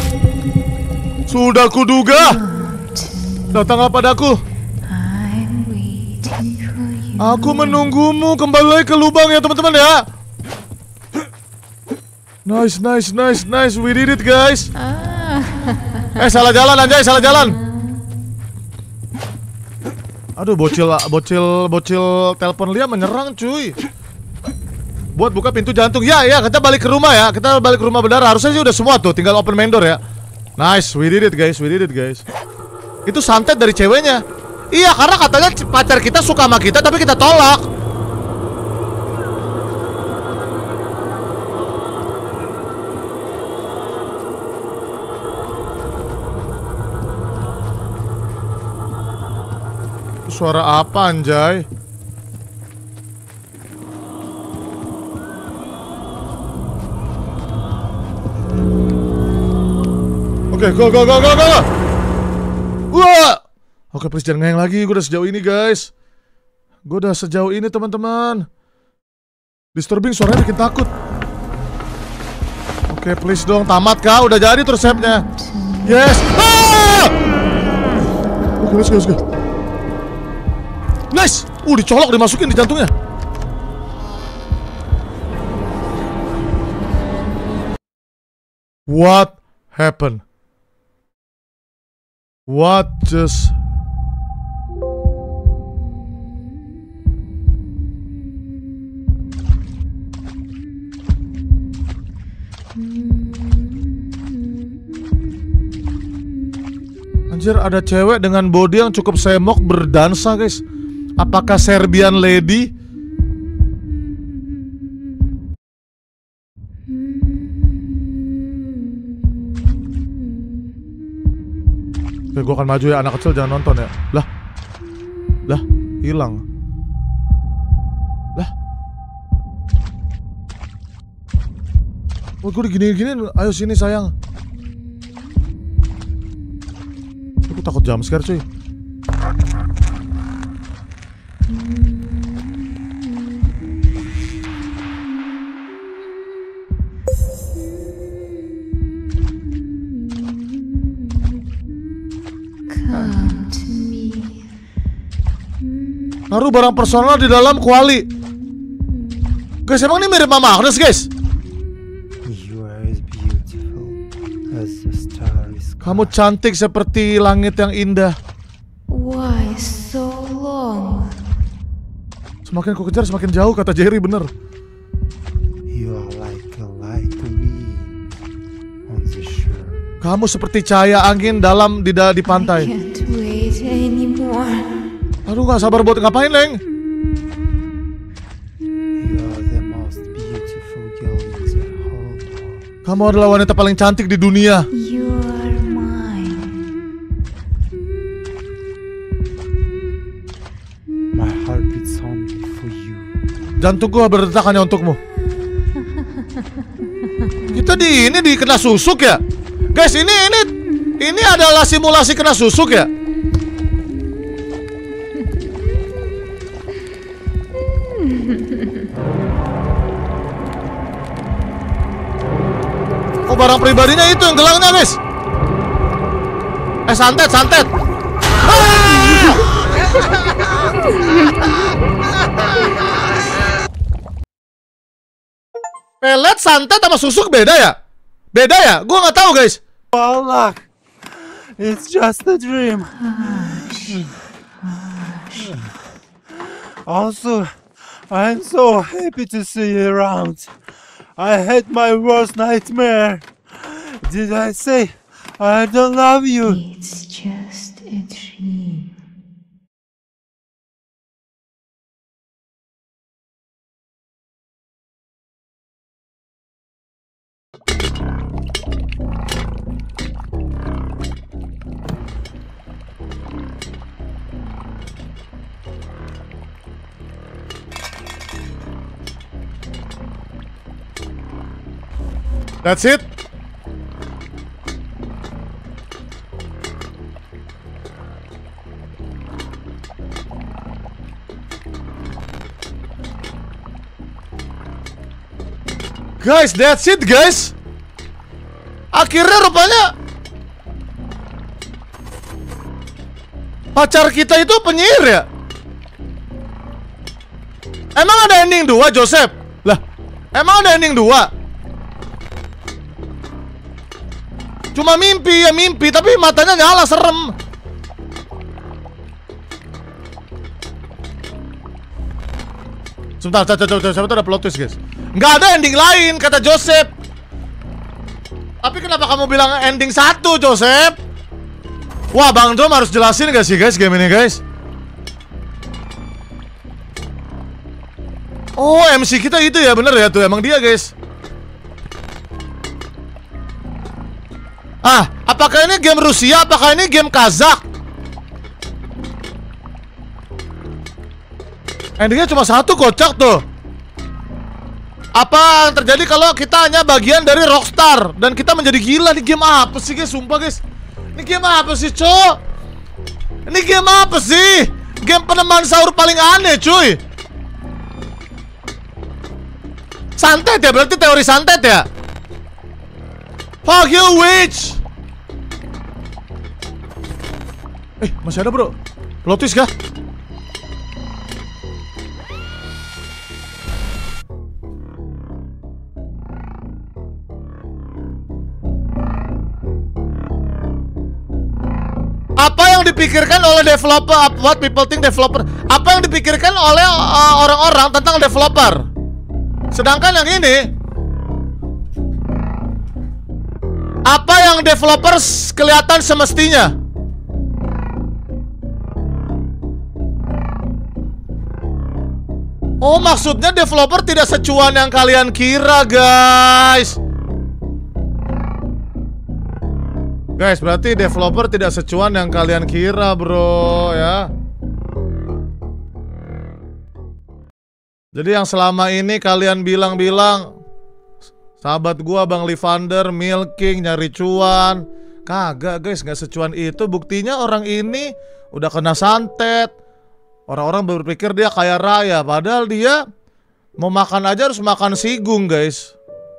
Sudah kuduga. Datanglah padaku. I'm waiting for you. Aku menunggumu. Kembali lagi ke lubang ya teman-teman ya. Nice. We did it guys. Salah jalan anjay, salah jalan. Aduh, bocil telepon Lia menyerang cuy. Buat buka pintu jantung. Ya, kita balik ke rumah ya. Kita balik ke rumah berdarah. Harusnya sih udah semua tuh, tinggal open main door ya. Nice, we did it guys. Itu santet dari ceweknya. Iya, karena katanya pacar kita suka sama kita tapi kita tolak. Suara apa anjay? Oke, go. Wah. Oke, please jangan ngeheng lagi. Gue udah sejauh ini guys. Teman-teman. Disturbing, suaranya bikin takut. Oke, please dong, tamat kah? Udah jadi tuh resepnya. Yes. Oke, let's go. Nice. Dicolok, dimasukin di jantungnya. What happened? What just... Anjir, ada cewek dengan body yang cukup semok berdansa guys. Apakah Serbian lady? Oke, gue akan maju ya, anak kecil jangan nonton ya. Lah, hilang. Lah. Gue digini-giniin. Ayo sini sayang. Aku takut jump scare cuy. Naruh barang personal di dalam kuali. Guys, emang ini mirip Mama Agnes guys? You are as beautiful as the stars. Kamu cantik seperti langit yang indah. Why so long? Semakin ku kejar semakin jauh, kata Jerry, bener. You are like a light wind on the shore. Kamu seperti cahaya angin di pantai. I can't wait anymore. Aduh, gak sabar buat ngapain, Leng? You are the most beautiful girl in the whole world. Kamu adalah wanita paling cantik di dunia. You are mine. Jantung gua berdetak hanya untukmu. Kita di kena susuk ya? Guys, ini adalah simulasi kena susuk ya? Oh, barang pribadinya itu yang gelangnya, guys. Santet. Pelet, santet sama susuk beda ya? Beda ya? Gua nggak tahu, guys. Allah, it's just a dream. Also, I'm so happy to see you around. I had my worst nightmare. Did I say I don't love you? It's just a dream. That's it. Guys, that's it, guys. Akhirnya rupanya pacar kita itu penyihir ya? Emang ada ending 2, Joseph? Lah, emang ada ending 2? Cuma mimpi ya mimpi, tapi matanya nyala, serem. Sebentar, siapa tuh ada plot twist, guys? Nggak ada ending lain, kata Joseph. Tapi kenapa kamu bilang ending 1, Joseph? Wah, Bang Dom harus jelasin gak sih, guys, game ini, guys? Oh, MC kita itu ya, bener ya tuh, emang dia, guys. Ah, apakah ini game Rusia? Apakah ini game Kazakh? Endingnya cuma 1, kocak tuh. Apa yang terjadi kalau kita hanya bagian dari Rockstar dan kita menjadi gila? Ini game apa sih, guys? Sumpah, guys. Ini game apa sih, cok? Ini game apa sih? Game peneman sahur paling aneh, cuy. Santet ya, berarti teori santet ya? Fuck you, witch! Masih ada, bro. Plot twist kah? Apa yang dipikirkan oleh developer? What people think developer? Apa yang dipikirkan oleh orang-orang tentang developer? Sedangkan yang ini, apa yang developers kelihatan semestinya? Oh, maksudnya developer tidak secuan yang kalian kira, guys. Guys, berarti developer tidak secuan yang kalian kira, bro, ya. Jadi yang selama ini kalian bilang-bilang, sahabat gua Bang Livander milking nyari cuan. Kagak, guys, nggak secuan itu. Buktinya orang ini udah kena santet. Orang-orang berpikir dia kaya raya, padahal dia mau makan aja harus makan sigung, guys.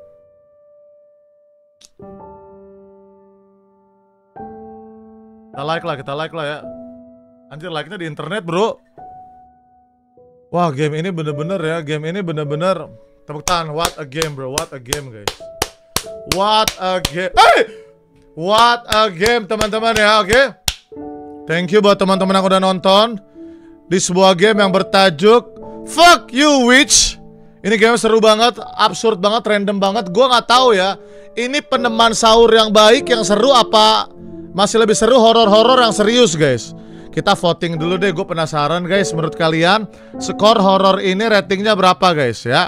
Kita like lah ya. Anjir, like-nya di internet, bro. Wah, game ini bener-bener ya. Game ini bener-bener. Tepuk tangan. What a game, bro. What a game, guys. What a game. What a game, teman-teman ya. Oke. Thank you buat teman-teman yang udah nonton di sebuah game yang bertajuk Fuck You Witch. Ini game seru banget, absurd banget, random banget. Gua nggak tahu ya. Ini peneman sahur yang baik, yang seru, apa masih lebih seru horor-horor yang serius, guys? Kita voting dulu deh, gue penasaran, guys. Menurut kalian, skor horor ini ratingnya berapa, guys, ya?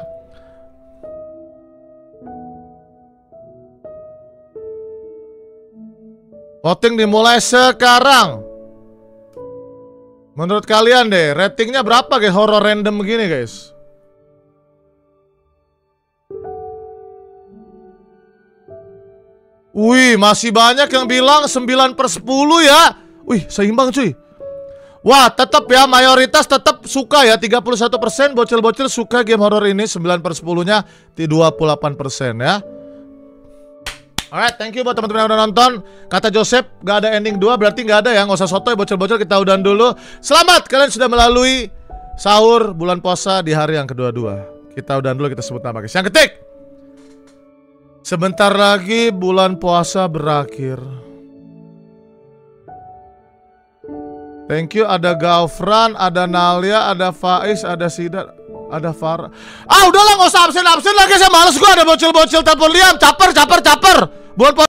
Voting dimulai sekarang. Menurut kalian deh, ratingnya berapa, guys, horor random begini, guys? Wih, masih banyak yang bilang 9/10 ya. Wih, seimbang cuy. Wah, tetap ya, mayoritas tetap suka ya. 31% bocil-bocil suka game horror ini. 9/10-nya 28% ya. Alright, thank you buat teman-teman yang udah nonton. Kata Joseph, gak ada ending 2, berarti gak ada ya. Gak usah sotoy, bocil-bocil, kita udahan dulu. Selamat, kalian sudah melalui sahur bulan puasa di hari yang kedua-dua. Kita udahan dulu, kita sebut nama guys. Yang ketik, sebentar lagi bulan puasa berakhir. Thank you, ada Gaufran, ada Nalia, ada Faiz, ada Sidat, ada Farah. Ah udahlah, gak usah absen-absen lagi, saya males gue ada bocil-bocil telepon liam. Caper. Bulan puasa